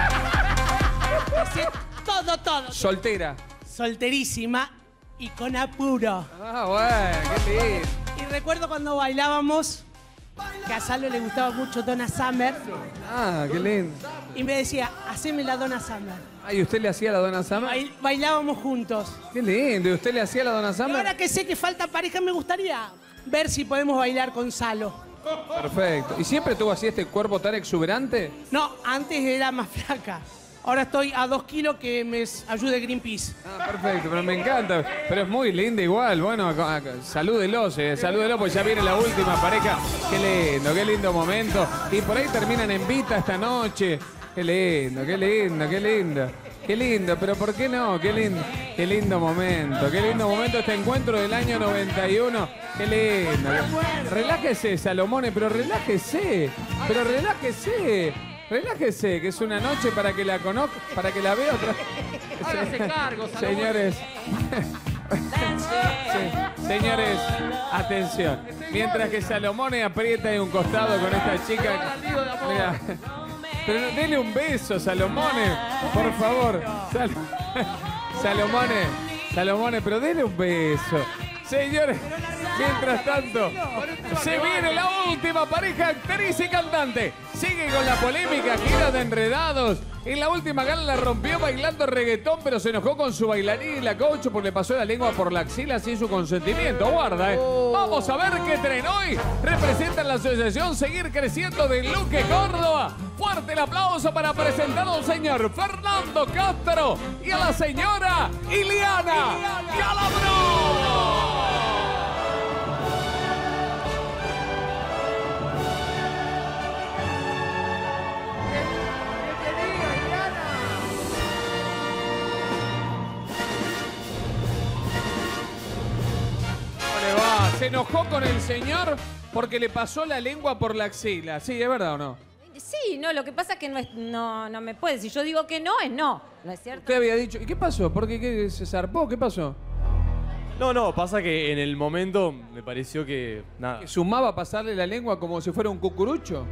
Sé todo, todo. Soltera. Solterísima y con apuro. Ah, bueno, qué lindo. Y recuerdo cuando bailábamos, que a Salo le gustaba mucho Donna Summer. Ah, qué lindo. Y me decía, haceme la Donna Summer. Ah, ¿y usted le hacía la Donna Summer? Bail- bailábamos juntos. Qué lindo. ¿Y usted le hacía la Donna Y Summer? ahora que sé que falta pareja, me gustaría ver si podemos bailar con Salo. Perfecto. ¿Y siempre tuvo así este cuerpo tan exuberante? No, antes era más flaca. Ahora estoy a dos kilos que me s- ayude Greenpeace. Ah, perfecto, pero me encanta. Pero es muy linda igual. Bueno, ac- ac- salúdelos, eh, salúdelos, pues ya viene la última pareja. Qué lindo, qué lindo momento. Y por ahí terminan en Vita esta noche. Qué lindo, qué lindo, qué lindo. Qué lindo, pero ¿por qué no? Qué lindo, qué lindo momento, qué lindo momento este encuentro del año noventa y uno. Qué lindo. Relájese, Salomone, pero relájese, pero relájese, relájese, que es una noche para que la conozca, para que la vea otra. Hágase cargo, Salomone. Señores. Sí, señores, atención. Mientras que Salomone aprieta de un costado con esta chica. Mira, pero no, dele un beso, Salomone, por favor. Sal, Salomone, Salomone, pero dele un beso. Señores, mientras tanto, se viene la última pareja, actriz y cantante. Sigue con la polémica, gira de Enredados. En la última gala la rompió bailando reggaetón, pero se enojó con su bailarín y la coach porque le pasó la lengua por la axila sin su consentimiento. Guarda, ¿eh? Vamos a ver qué tren hoy representa la asociación Seguir Creciendo de Luque, Córdoba. Fuerte el aplauso para presentar al señor Fernando Castro y a la señora Iliana Calabró. Se enojó con el señor porque le pasó la lengua por la axila. Sí, ¿es verdad o no? Sí, no, lo que pasa es que no, es, no, no me puede. Si yo digo que no, es no. ¿No es cierto? Usted había dicho. ¿Y qué pasó? ¿Por qué, qué se zarpó? ¿Qué pasó? No, no, pasa que en el momento me pareció que nada. ¿Que sumaba pasarle la lengua como si fuera un cucurucho?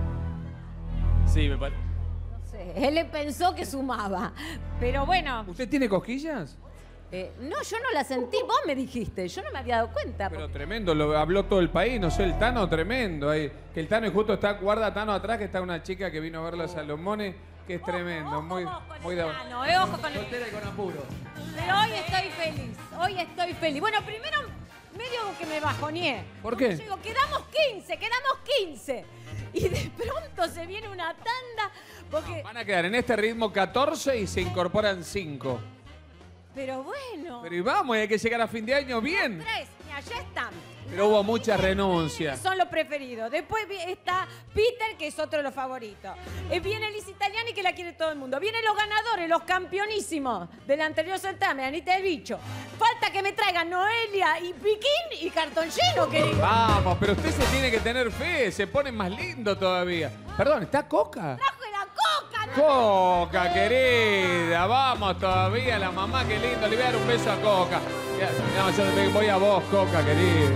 Sí, me parece. No sé, él pensó que sumaba. Pero bueno. ¿Usted tiene cosquillas? Eh, no, yo no la sentí, vos me dijiste, yo no me había dado cuenta. Pero tremendo, lo habló todo el país, no sé, el Tano tremendo. Ahí, que el Tano y justo está, guarda Tano atrás, que está una chica que vino a ver a Salomone, que es tremendo, ojo, muy, ojo muy de... No, eh, ojo con el... Soltera y con apuro. Pero hoy estoy feliz, hoy estoy feliz. Bueno, primero medio que me bajoneé. ¿Por qué? Yo digo, quedamos quince, quedamos quince. Y de pronto se viene una tanda, porque... Van a quedar en este ritmo catorce y se incorporan cinco. Pero bueno. Pero y vamos, hay que llegar a fin de año bien. Tres, mira, ya están. Pero hubo muchas renuncias. Son los preferidos. Después está Peter, que es otro de los favoritos. Eh, viene Liz Italiani, que la quiere todo el mundo. Vienen los ganadores, los campeonísimos del anterior certamen, Anita del Bicho. Falta que me traigan Noelia y Piquín y cartón lleno, querido. Vamos, pero usted se tiene que tener fe, se pone más lindo todavía. Perdón, ¿está Coca? ¡Trajo la Coca! ¿No? Coca, querida, vamos todavía, la mamá, qué lindo. Le voy a dar un beso a Coca. No, yo voy a vos, Coca, querida.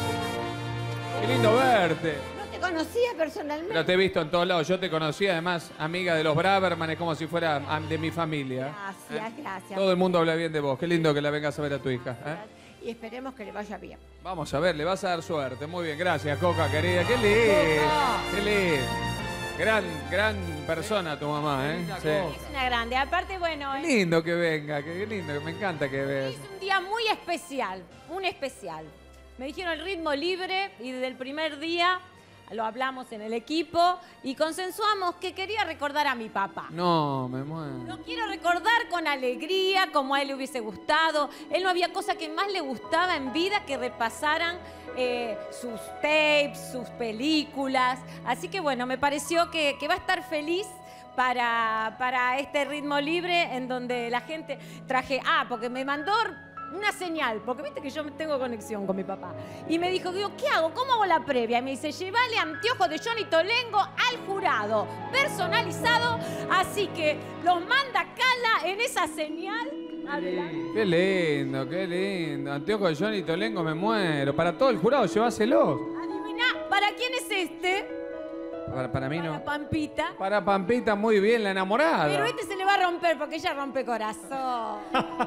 Qué lindo verte. No te conocía personalmente. Pero te he visto en todos lados. Yo te conocí, además, amiga de los Braverman, es como si fuera de mi familia. Gracias, ¿Eh? gracias. Todo el mundo habla bien de vos. Qué lindo que la vengas a ver a tu hija. ¿eh? Y esperemos que le vaya bien. Vamos a ver, le vas a dar suerte. Muy bien, gracias, Coca, querida. Qué lindo. Qué lindo. Gran, gran persona tu mamá, ¿eh? Sí. Es una grande. Aparte, bueno... Qué lindo que venga, qué lindo, me encanta que veas. Es un día muy especial, un especial. Me dijeron el ritmo libre y desde el primer día lo hablamos en el equipo y consensuamos que quería recordar a mi papá. No, me muero. Lo quiero recordar con alegría, como a él le hubiese gustado. Él no había cosa que más le gustaba en vida que repasaran eh, sus tapes, sus películas. Así que bueno, me pareció que, que va a estar feliz para, para este ritmo libre en donde la gente traje... Ah, porque me mandó una señal, porque viste que yo tengo conexión con mi papá. Y me dijo, digo, ¿qué hago? ¿Cómo hago la previa? Y me dice, llévale anteojos de Johnny Tolengo al jurado, personalizado. Así que los manda Cala en esa señal. Adelante. Qué lindo, qué lindo. Anteojos de Johnny Tolengo, me muero. Para todo el jurado, llévaselos. Adivina, ¿para quién es este? Para, para mí no. Para Pampita. Para Pampita, muy bien, la enamorada. Pero este se le va a romper porque ella rompe corazón.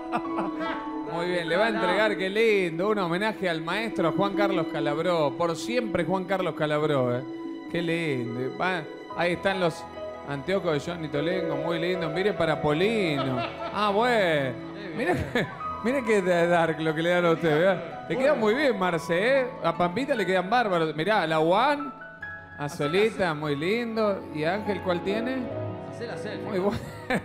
Muy bien, le va a entregar, qué lindo, un homenaje al maestro Juan Carlos Calabró. Por siempre Juan Carlos Calabró, ¿eh? Qué lindo. Va, ahí están los anteojos de Johnny Tolengo, muy lindo. Mire para Polino. Ah, bueno. Mire que, mire que dark lo que le dan a usted, ¿verdad? Le queda muy bien, Marce, ¿eh? A Pampita le quedan bárbaros. Mirá, la Juan, a Solita, muy lindo. ¿Y Ángel cuál tiene? Hacé la selfie. Muy bueno.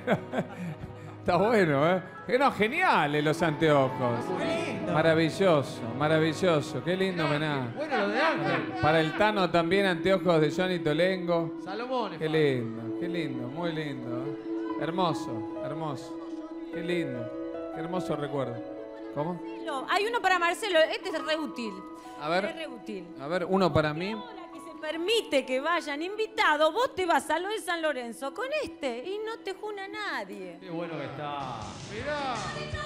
Está bueno, ¿eh? No, geniales los anteojos. Muy lindo. Maravilloso, maravilloso. Qué lindo homenaje. Bueno, lo de Ángel. Para el Tano también, anteojos de Johnny Tolengo. Salomón. Qué lindo, qué lindo, muy lindo. Hermoso, hermoso. Qué lindo, qué hermoso recuerdo. ¿Cómo? No, hay uno para Marcelo, este es re útil. A ver. Es re útil. A ver, uno para mí. Que se permite que vayan invitados, vos te vas a lo de San Lorenzo con este y no te juna nadie. Qué bueno que está. Mirá.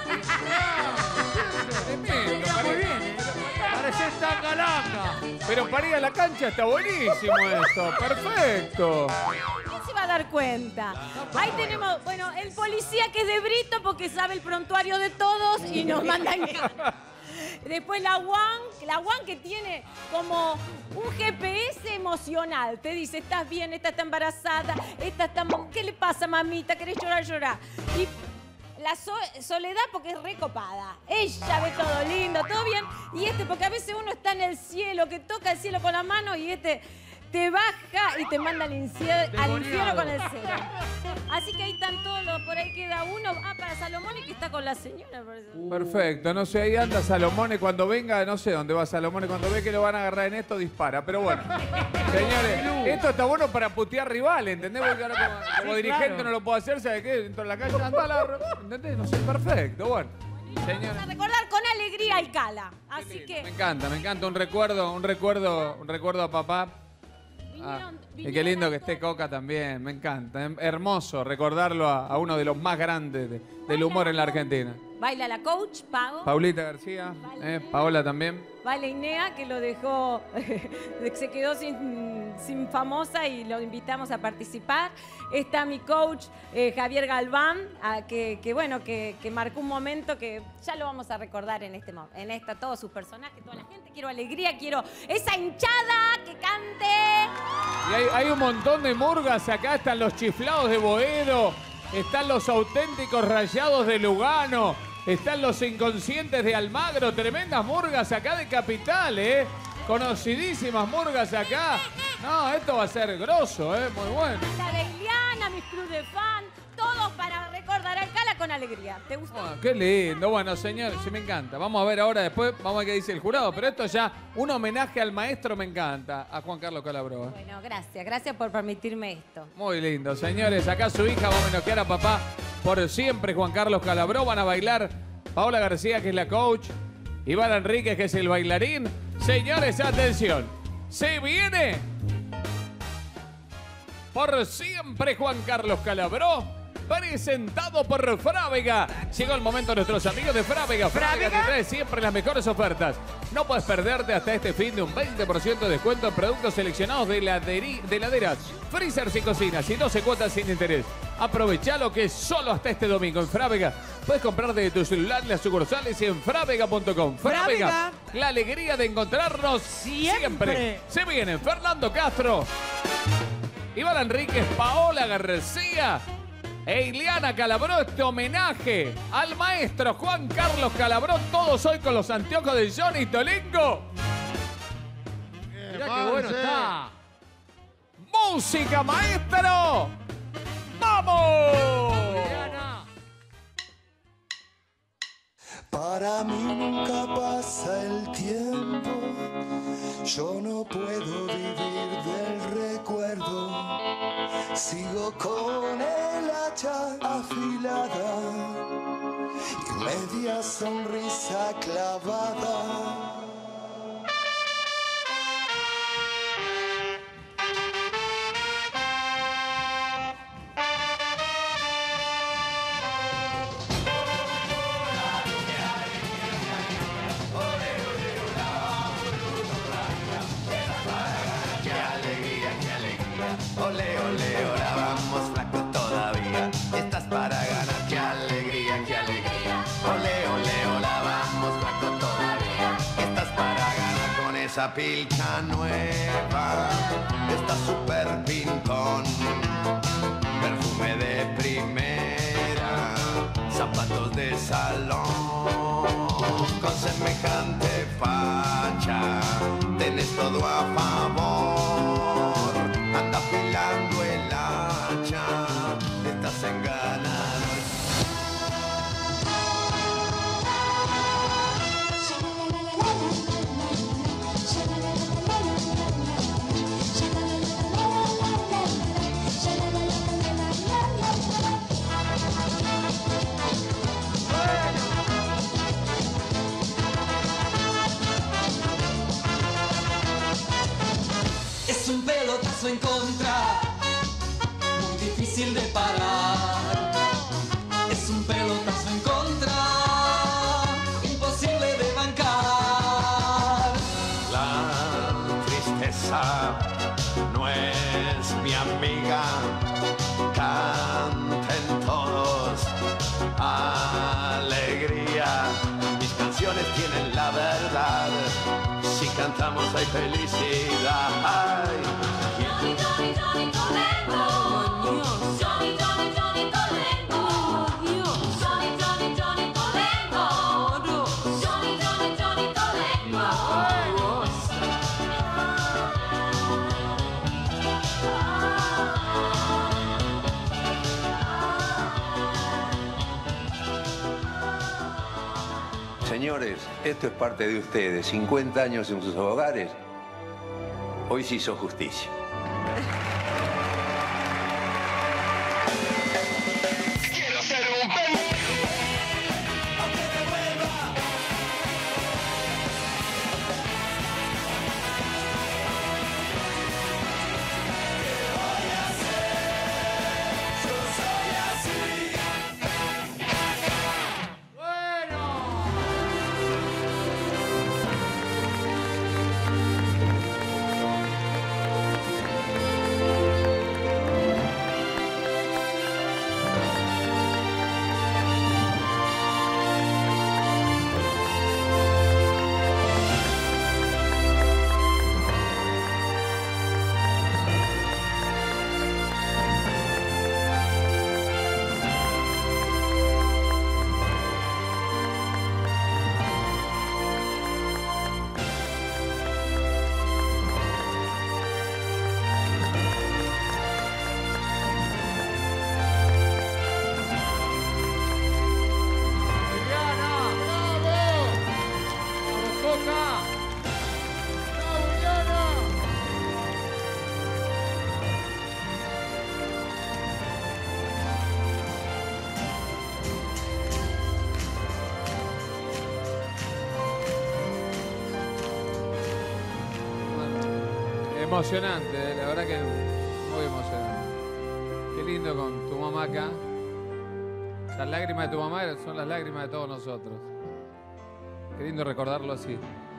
Muy bien, ¿eh? Pareces tan galanga. Pero para ir a la cancha está buenísimo esto. Perfecto. ¿Quién se va a dar cuenta? Ahí tenemos, bueno, el policía que es de Brito porque sabe el prontuario de todos y nos manda en cara. Después la Juan, la Juan que tiene como un G P S emocional. Te dice, estás bien, esta está embarazada, esta está... ¿Qué le pasa, mamita? ¿Querés llorar, llorar? Y la so Soledad porque es recopada. Ella ve todo lindo, todo bien. Y este porque a veces uno está en el cielo, que toca el cielo con la mano y este te baja y te manda al, incie al infierno con el cero. Así que ahí están todos los, por ahí queda uno. Ah, para Salomón y que está con la señora. Por eso. Perfecto, no sé, ahí anda Salomone cuando venga, no sé dónde va Salomone, cuando ve que lo van a agarrar en esto, dispara. Pero bueno, señores, esto está bueno para putear rivales, ¿entendés? Porque ahora como, como Sí, dirigente claro. no lo puedo hacer, ¿sabes qué? Dentro de la calle anda la... ¿Entendés? No sé, perfecto, bueno. Señores, Para recordar con alegría al Cala. Así que... me encanta, me encanta, un recuerdo, un recuerdo, un recuerdo a papá. Ah, y qué lindo que esté Coca también, me encanta. Em- Hermoso recordarlo a, a uno de los más grandes de- del humor en la Argentina. Baila la coach, Pau. Paulita García, eh, Paola también. Baila Inea, que lo dejó, se quedó sin, sin famosa y lo invitamos a participar. Está mi coach, eh, Javier Galván, a que, que bueno, que, que marcó un momento que ya lo vamos a recordar en este mo- en esta, todos sus personajes, toda la gente. Quiero alegría, quiero esa hinchada que cante. Y hay, hay un montón de murgas acá, están los chiflados de Boedo, están los auténticos rayados de Lugano, están los inconscientes de Almagro, tremendas murgas acá de Capital, ¿eh? Conocidísimas murgas acá. No, esto va a ser grosso, ¿eh? Muy bueno. La de Iliana, mis club de fan, todos para recordar al Cala con alegría. ¿Te gustó? Ah, qué lindo. Bueno, señor, sí me encanta. Vamos a ver ahora después, vamos a ver qué dice el jurado. Pero esto ya, un homenaje al maestro me encanta, a Juan Carlos Calabró. ¿eh? Bueno, gracias, gracias por permitirme esto. Muy lindo, señores. Acá su hija va a homenajear a papá por siempre, Juan Carlos Calabró. Van a bailar Paola García, que es la coach. Iván Enríquez, que es el bailarín. Señores, atención. Se viene por siempre Juan Carlos Calabró, presentado por Frávega. Llegó el momento de nuestros amigos de Frávega. Frávega te trae siempre las mejores ofertas. No puedes perderte hasta este fin de un veinte por ciento de descuento en productos seleccionados de, heladeri- de heladeras, freezers y cocinas y doce cuotas sin interés. Aprovecha lo que es solo hasta este domingo en Frávega. Puedes comprar desde tu celular las sucursales y en frávega punto com. Frávega, la alegría de encontrarnos siempre. siempre. Se vienen Fernando Castro, Iván Enríquez, Paola García e Iliana Calabró, este homenaje al maestro Juan Carlos Calabró, todos hoy con los anteojos de Johnny Tolengo. Mirá qué bueno está. ¡Música, maestro! ¡Vamos! Para mí nunca pasa el tiempo, yo no puedo vivir del recuerdo, sigo con el hacha afilada y media sonrisa clavada. Ole, ole, ahora vamos flaco todavía. Estás para ganar, qué alegría, qué alegría. Ole, ole, ahora vamos flaco todavía. Estás para ganar con esa pilcha nueva. Está súper pintón, perfume de primera, zapatos de salón. Con semejante facha, tenés todo a favor. Anda afilando el hacha, estás en ganar. un pelotazo en contra, muy difícil de parar. Es un pelotazo en contra, imposible de bancar. La tristeza no es mi amiga, canten todos alegría. Mis canciones tienen la verdad, si cantamos hay felicidad. Ay. Johnny, Johnny, Johnny Tolendo. Johnny, Johnny, Johnny Tolendo. Johnny, Johnny, Johnny Tolendo. Johnny, Johnny, Johnny Tolendo. Señores, esto es parte de ustedes. cincuenta años en sus hogares. Hoy se hizo justicia. Quiero ser un pendejo, aunque me vuelva. ¿Qué voy a hacer? Yo soy así. Emocionante, eh, la verdad que muy emocionante. Qué lindo con tu mamá acá. Las lágrimas de tu mamá son las lágrimas de todos nosotros. Qué lindo recordarlo así.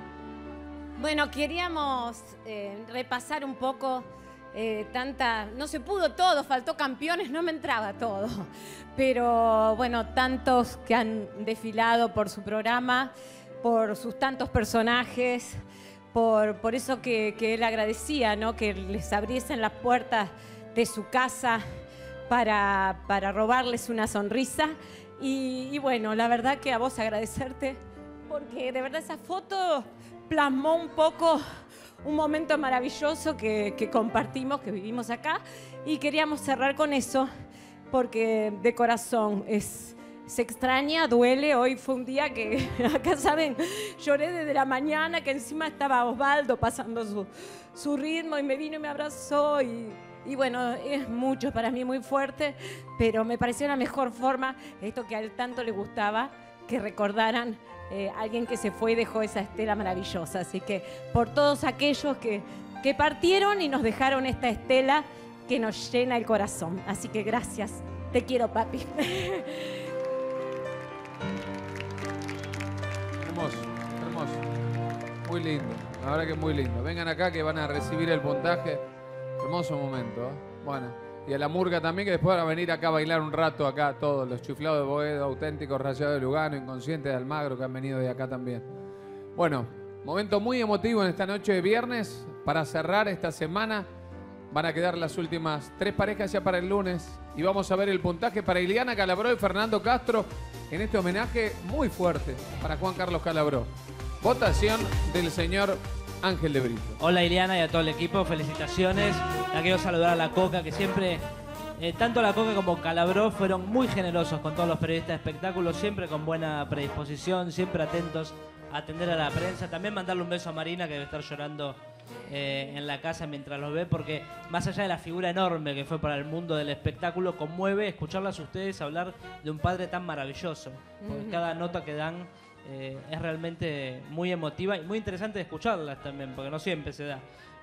Bueno, queríamos eh, repasar un poco eh, tanta... No se pudo todo, faltó campeones, no me entraba todo. Pero bueno, tantos que han desfilado por su programa, por sus tantos personajes, por, por eso que, que él agradecía, ¿no? Que les abriesen las puertas de su casa para, para robarles una sonrisa. Y, y bueno, la verdad que a vos agradecerte, porque de verdad esa foto plasmó un poco un momento maravilloso que, que compartimos, que vivimos acá, y queríamos cerrar con eso, porque de corazón es, se extraña, duele. Hoy fue un día que, acá saben, lloré desde la mañana, que encima estaba Osvaldo pasando su, su ritmo y me vino y me abrazó y... Y bueno, es mucho para mí, muy fuerte, pero me pareció la mejor forma, esto que a él tanto le gustaba, que recordaran eh, a alguien que se fue y dejó esa estela maravillosa. Así que por todos aquellos que, que partieron y nos dejaron esta estela que nos llena el corazón. Así que gracias. Te quiero, papi. Hermoso, hermoso. Muy lindo, la verdad que muy lindo. Vengan acá que van a recibir el puntaje. Hermoso momento, ¿eh? Bueno, y a la murga también, que después van a venir acá a bailar un rato acá todos, los chiflados de Boedo, auténticos rayados de Lugano, inconscientes de Almagro, que han venido de acá también. Bueno, momento muy emotivo en esta noche de viernes. Para cerrar esta semana van a quedar las últimas tres parejas ya para el lunes y vamos a ver el puntaje para Ileana Calabró y Fernando Castro en este homenaje muy fuerte para Juan Carlos Calabró. Votación del señor Ángel de Brito. Hola Ileana y a todo el equipo, felicitaciones. La quiero saludar a la Coca, que siempre, eh, tanto la Coca como Calabró fueron muy generosos con todos los periodistas de espectáculos, siempre con buena predisposición, siempre atentos a atender a la prensa. También mandarle un beso a Marina, que debe estar llorando eh, en la casa mientras los ve, porque más allá de la figura enorme que fue para el mundo del espectáculo, conmueve escucharlas a ustedes hablar de un padre tan maravilloso, porque Ujú. cada nota que dan Eh, es realmente muy emotiva y muy interesante de escucharlas también, porque no siempre se da.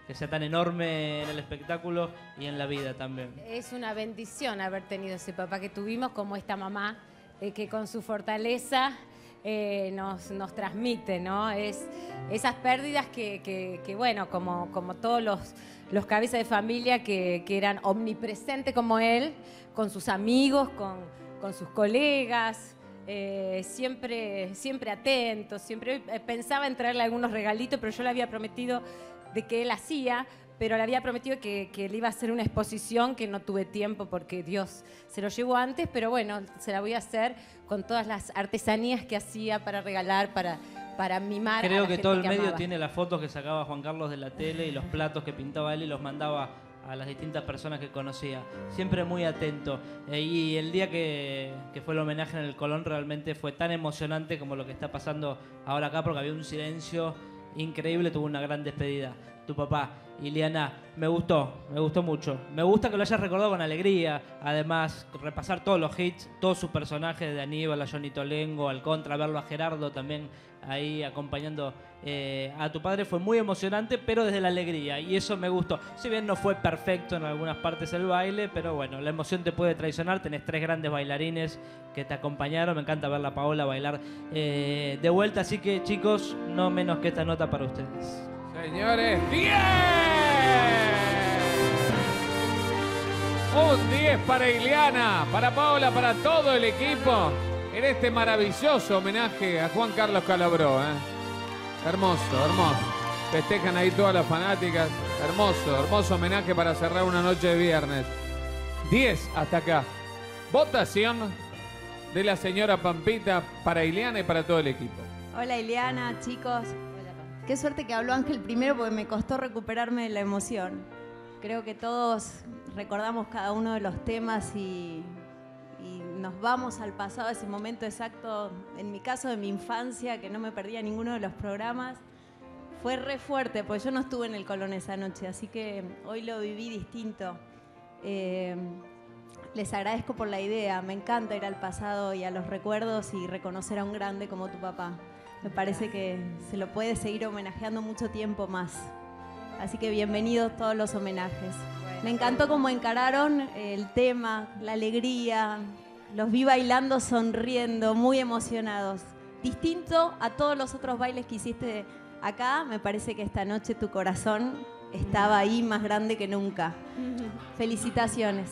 que sea tan enorme en el espectáculo y en la vida también. Es una bendición haber tenido ese papá que tuvimos, como esta mamá, eh, que con su fortaleza eh, nos, nos transmite, ¿no? Es esas pérdidas que, que, que bueno, como, como todos los, los cabezas de familia que, que eran omnipresentes como él, con sus amigos, con, con sus colegas, eh, siempre, siempre atentos, siempre eh, pensaba en traerle algunos regalitos, pero yo le había prometido de que él hacía, pero le había prometido que, que le iba a hacer una exposición que no tuve tiempo porque Dios se lo llevó antes, pero bueno, se la voy a hacer con todas las artesanías que hacía para regalar, para, para mimar a Creo la que gente todo el que medio amaba. tiene las fotos que sacaba Juan Carlos de la tele y los platos que pintaba él y los mandaba a las distintas personas que conocía. Siempre muy atento. Eh, y el día que, que fue el homenaje en el Colón realmente fue tan emocionante como lo que está pasando ahora acá, porque había un silencio increíble, tuvo una gran despedida. Tu papá, Ileana, me gustó, me gustó mucho. Me gusta que lo hayas recordado con alegría. Además, repasar todos los hits, todos sus personajes, de Aníbal, a Johnny Tolengo, al Contra, verlo a Gerardo también ahí acompañando eh, a tu padre fue muy emocionante, pero desde la alegría, y eso me gustó. Si bien no fue perfecto en algunas partes el baile, pero bueno, la emoción te puede traicionar. Tenés tres grandes bailarines que te acompañaron. Me encanta ver a Paola bailar eh, de vuelta, así que chicos, no menos que esta nota para ustedes. Señores, diez. Un diez para Ileana, para Paola, para todo el equipo en este maravilloso homenaje a Juan Carlos Calabró. ¿eh? Hermoso, hermoso. Festejan ahí todas las fanáticas. Hermoso, hermoso homenaje para cerrar una noche de viernes. diez hasta acá. Votación de la señora Pampita para Ileana y para todo el equipo. Hola Ileana, chicos. Qué suerte que habló Ángel primero porque me costó recuperarme de la emoción. Creo que todos recordamos cada uno de los temas y, y nos vamos al pasado, a ese momento exacto, en mi caso de mi infancia, que no me perdía ninguno de los programas. Fue re fuerte, porque yo no estuve en el Colón esa noche, así que hoy lo viví distinto. Eh, les agradezco por la idea, me encanta ir al pasado y a los recuerdos y reconocer a un grande como tu papá. Me parece que se lo puede seguir homenajeando mucho tiempo más. Así que bienvenidos todos los homenajes. Me encantó cómo encararon el tema, la alegría. Los vi bailando, sonriendo, muy emocionados. Distinto a todos los otros bailes que hiciste acá, me parece que esta noche tu corazón estaba ahí más grande que nunca. Felicitaciones.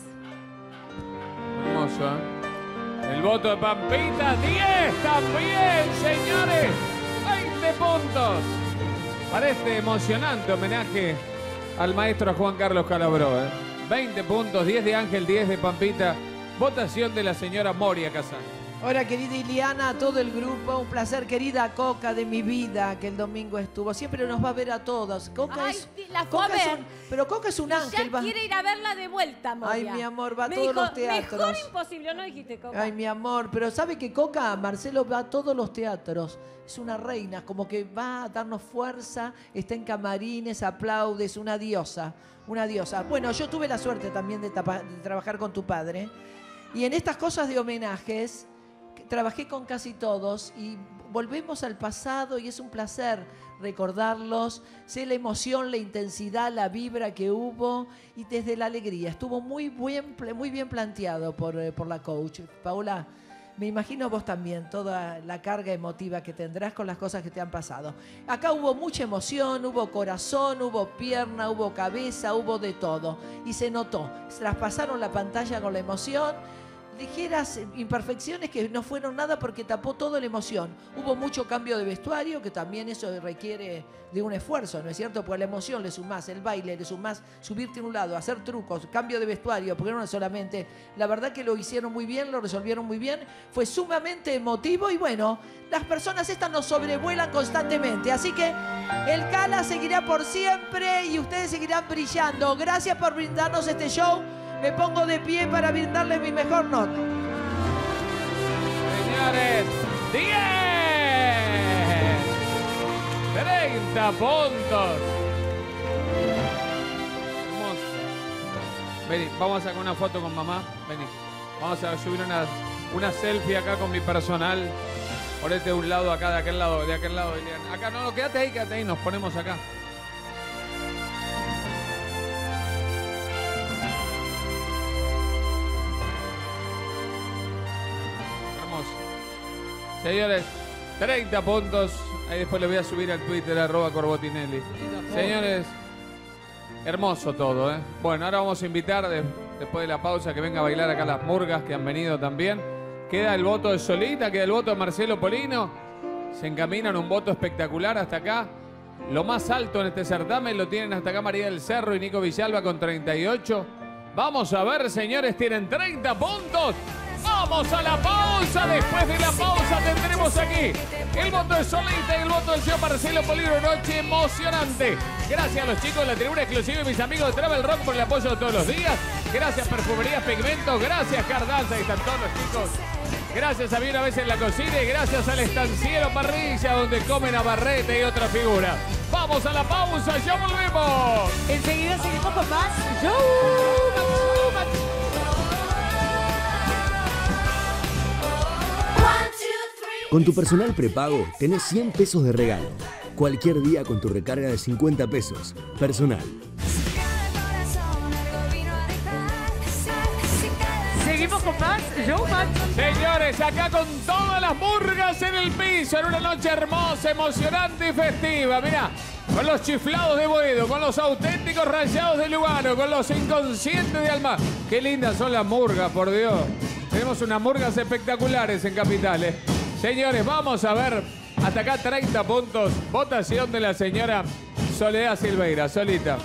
Hermoso, ¿eh? El voto de Pampita, diez también, señores. veinte puntos para este emocionante homenaje al maestro Juan Carlos Calabró. ¿eh? veinte puntos, diez de Ángel, diez de Pampita. Votación de la señora Moria Casán. Hola, querida Ileana, todo el grupo. Un placer, querida Coca de mi vida, que el domingo estuvo. Siempre nos va a ver a todos. Coca Ay, es... la fue a Coca es ver. un- pero Coca es un ángel. Ya va- quiere ir a verla de vuelta, Moria. Ay, mi amor, va a Me todos dijo, los teatros. Mejor imposible, no dijiste, Coca. Ay, mi amor, pero ¿sabe que Coca, Marcelo, va a todos los teatros? Es una reina, como que va a darnos fuerza, está en camarines, aplaude, es una diosa, una diosa. Bueno, yo tuve la suerte también de, tapa- de trabajar con tu padre. Y en estas cosas de homenajes, que trabajé con casi todos y volvemos al pasado y es un placer recordarlos. Sé la emoción, la intensidad, la vibra que hubo y desde la alegría. Estuvo muy bien, muy bien planteado por, eh, por la coach. Paola, me imagino vos también, toda la carga emotiva que tendrás con las cosas que te han pasado. Acá hubo mucha emoción, hubo corazón, hubo pierna, hubo cabeza, hubo de todo. Y se notó. Se traspasaron la pantalla con la emoción. Ligeras imperfecciones que no fueron nada porque tapó toda la emoción. Hubo mucho cambio de vestuario, que también eso requiere de un esfuerzo, ¿no es cierto? Porque la emoción le sumás, el baile le sumás, subirte a un lado, hacer trucos, cambio de vestuario, porque no es solamente... La verdad que lo hicieron muy bien, lo resolvieron muy bien, fue sumamente emotivo y bueno, las personas estas nos sobrevuelan constantemente. Así que el Cala seguirá por siempre y ustedes seguirán brillando. Gracias por brindarnos este show. Me pongo de pie para brindarles mi mejor nota. Señores, diez. treinta puntos. Hermoso. Vení, vamos a sacar una foto con mamá. Vení. Vamos a subir una, una selfie acá con mi personal. Ponete de un lado acá, de aquel lado, de aquel lado, Ileana. Acá, no, no, quédate ahí, quédate ahí. Nos ponemos acá. Señores, treinta puntos. Ahí después le voy a subir al Twitter, arroba Corbotinelli. Señores, hermoso todo, ¿eh? Bueno, ahora vamos a invitar, de, después de la pausa, que venga a bailar acá las murgas que han venido también. Queda el voto de Solita, queda el voto de Marcelo Polino. Se encaminan un voto espectacular hasta acá. Lo más alto en este certamen lo tienen hasta acá María del Cerro y Nico Villalba con treinta y ocho. Vamos a ver, señores, tienen treinta puntos. Vamos a la pausa. Después de la pausa tendremos aquí el voto de Solita y el voto del señor Marcelo Polino. Noche emocionante. Gracias a los chicos de la tribuna exclusiva y mis amigos de Travel Rock por el apoyo de todos los días. Gracias Perfumerías Pigmentos. Gracias Cardanza. Ahí están todos los chicos. Gracias a mí una vez en la cocina y gracias al estanciero Parrilla donde comen a Barrete y otra figura. Vamos a la pausa, ya volvemos. Enseguida seguimos con más show. Con tu personal prepago tenés cien pesos de regalo. Cualquier día con tu recarga de cincuenta pesos. Personal. Seguimos con más Showmatch. Señores, acá con todas las murgas en el piso, en una noche hermosa, emocionante y festiva. Mirá, con los chiflados de Boedo, con los auténticos rayados de Lugano, con los inconscientes de Alma. Qué lindas son las murgas, por Dios. Tenemos unas murgas espectaculares en Capitales. Señores, vamos a ver, hasta acá treinta puntos. Votación de la señora Soledad Silveira. Solita.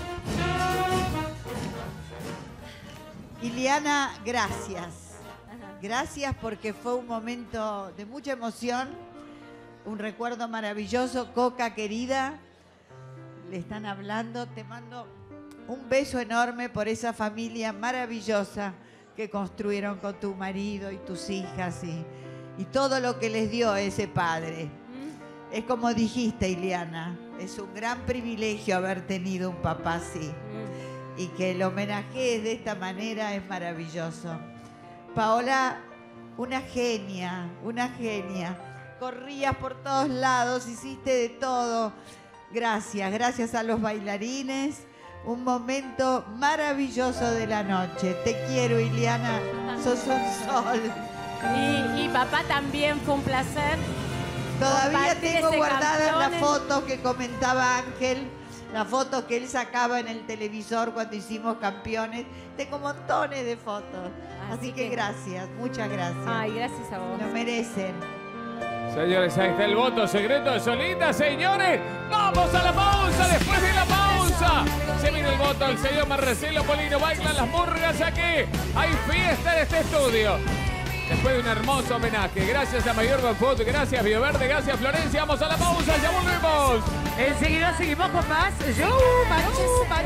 Iliana, gracias. Gracias porque fue un momento de mucha emoción, un recuerdo maravilloso. Coca, querida, le están hablando. Te mando un beso enorme por esa familia maravillosa que construyeron con tu marido y tus hijas y, y todo lo que les dio ese padre. Mm. Es como dijiste, Iliana, es un gran privilegio haber tenido un papá así. Mm. Y que el homenaje de esta manera es maravilloso. Paola, una genia, una genia. Corrías por todos lados, hiciste de todo. Gracias, gracias a los bailarines. Un momento maravilloso de la noche. Te quiero, Iliana, sos un sol. Y, y papá también fue un placer. Todavía tengo guardadas las en... fotos que comentaba Ángel. La foto que él sacaba en el televisor cuando hicimos campeones. Tengo montones de fotos. Así, Así que, que gracias, muchas gracias. Ay, gracias a vos. Lo merecen. Señores, ahí está el voto secreto de Solita. Señores, vamos a la pausa. Después de la pausa se viene el voto del señor Marcelo Polino. Bailan las murgas aquí. Hay fiesta en este estudio. Después de un hermoso homenaje. Gracias a Mayor Banfoot, gracias Bioverde, gracias Florencia. Vamos a la pausa, ya volvemos. Enseguida seguimos con más Show Match.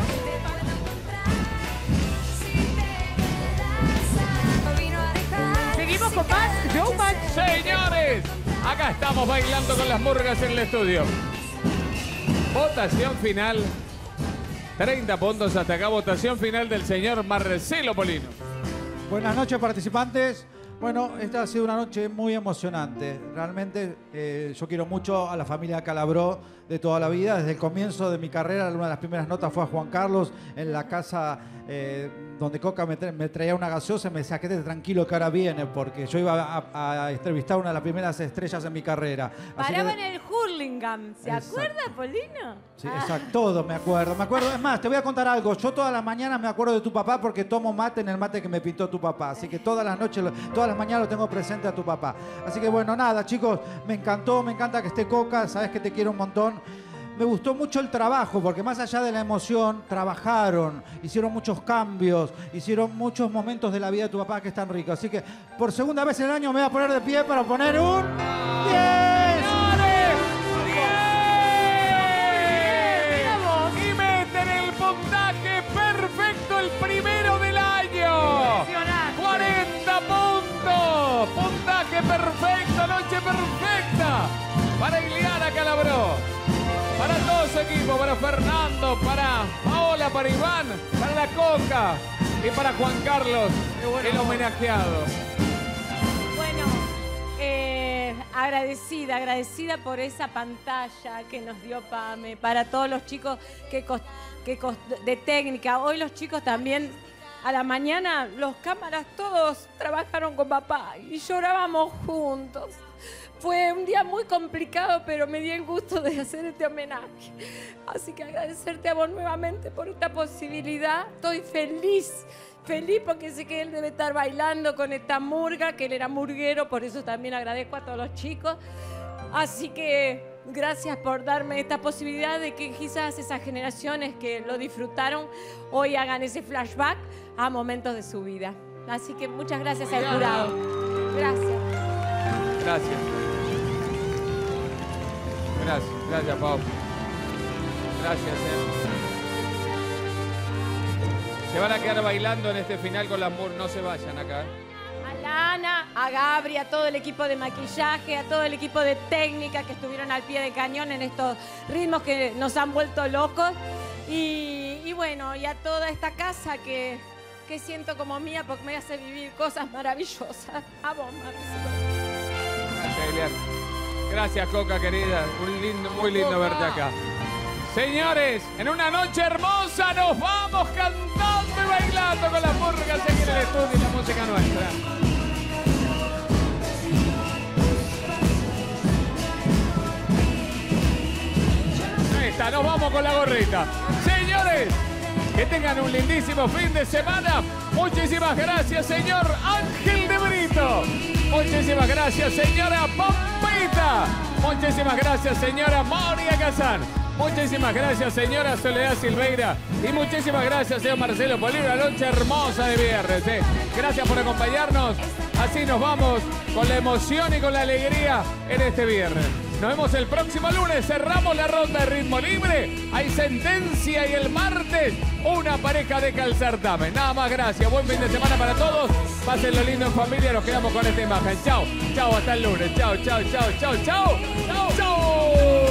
Seguimos con más Show Match. Señores, acá estamos bailando con las murgas en el estudio. Votación final. treinta puntos hasta acá. Votación final del señor Marcelo Polino. Buenas noches, participantes. Bueno, esta ha sido una noche muy emocionante. Realmente eh, yo quiero mucho a la familia Calabró de toda la vida. Desde el comienzo de mi carrera, una de las primeras notas fue a Juan Carlos en la casa eh, donde Coca me, tra me traía una gaseosa y me decía, quédate tranquilo que ahora viene, porque yo iba a, a entrevistar a una de las primeras estrellas en mi carrera. Así Paraba que... en el Hurlingham, ¿se Exacto. acuerda, Polino? Sí, exacto, todo me acuerdo, me acuerdo. Es más, te voy a contar algo. Yo todas las mañanas me acuerdo de tu papá porque tomo mate en el mate que me pintó tu papá. Así que todas las noches, todas las mañanas lo tengo presente a tu papá. Así que bueno, nada, chicos, me encantó, me encanta que esté Coca, sabes que te quiero un montón. Me gustó mucho el trabajo, porque más allá de la emoción, trabajaron, hicieron muchos cambios, hicieron muchos momentos de la vida de tu papá que están ricos. Así que por segunda vez en el año me voy a poner de pie para poner un diez. Y meten el puntaje perfecto, el primero del año. cuarenta puntos. Puntaje perfecto, noche perfecta para Iliana Calabró. Para todo su equipo, para Fernando, para Paola, para Iván, para la Coca y para Juan Carlos, el homenajeado. Bueno, eh, agradecida, agradecida por esa pantalla que nos dio Pame, para todos los chicos que, que de técnica. Hoy los chicos también a la mañana, los cámaras todos trabajaron con papá y llorábamos juntos. Fue un día muy complicado, pero me di el gusto de hacer este homenaje. Así que agradecerte a vos nuevamente por esta posibilidad. Estoy feliz, feliz porque sé que él debe estar bailando con esta murga, que él era murguero, por eso también agradezco a todos los chicos. Así que gracias por darme esta posibilidad de que quizás esas generaciones que lo disfrutaron hoy hagan ese flashback a momentos de su vida. Así que muchas gracias al jurado. Gracias. Gracias. Gracias, gracias, Pau. Gracias, eh. Se van a quedar bailando en este final con las Mur. No se vayan acá. A la Ana, a Gabri, a todo el equipo de maquillaje, a todo el equipo de técnica que estuvieron al pie de cañón en estos ritmos que nos han vuelto locos. Y, y bueno, y a toda esta casa que, que siento como mía porque me hace vivir cosas maravillosas. A vos, mami. Gracias, Eliana. Gracias, Coca, querida. Un lindo, muy lindo Coca. verte acá. Señores, en una noche hermosa nos vamos cantando y bailando con las murgas aquí en el estudio y la música nuestra. Ahí está, nos vamos con la gorrita. Señores, que tengan un lindísimo fin de semana. Muchísimas gracias, señor Ángel de Brito. Muchísimas gracias, señora Pompita. Muchísimas gracias, señora Moria Kazán. Muchísimas gracias, señora Soledad Silveira. Y muchísimas gracias, señor Marcelo Polibio. La noche hermosa de viernes. ¿eh? Gracias por acompañarnos. Así nos vamos con la emoción y con la alegría en este viernes. Nos vemos el próximo lunes. Cerramos la ronda de ritmo libre. Hay sentencia y el martes una pareja de calzartamen. Nada más, gracias. Buen fin de semana para todos. Pásenlo lindo en familia. Nos quedamos con esta imagen. Chao. Chao. Hasta el lunes. Chao, chao, chao, chao, chao. Chao. Chao.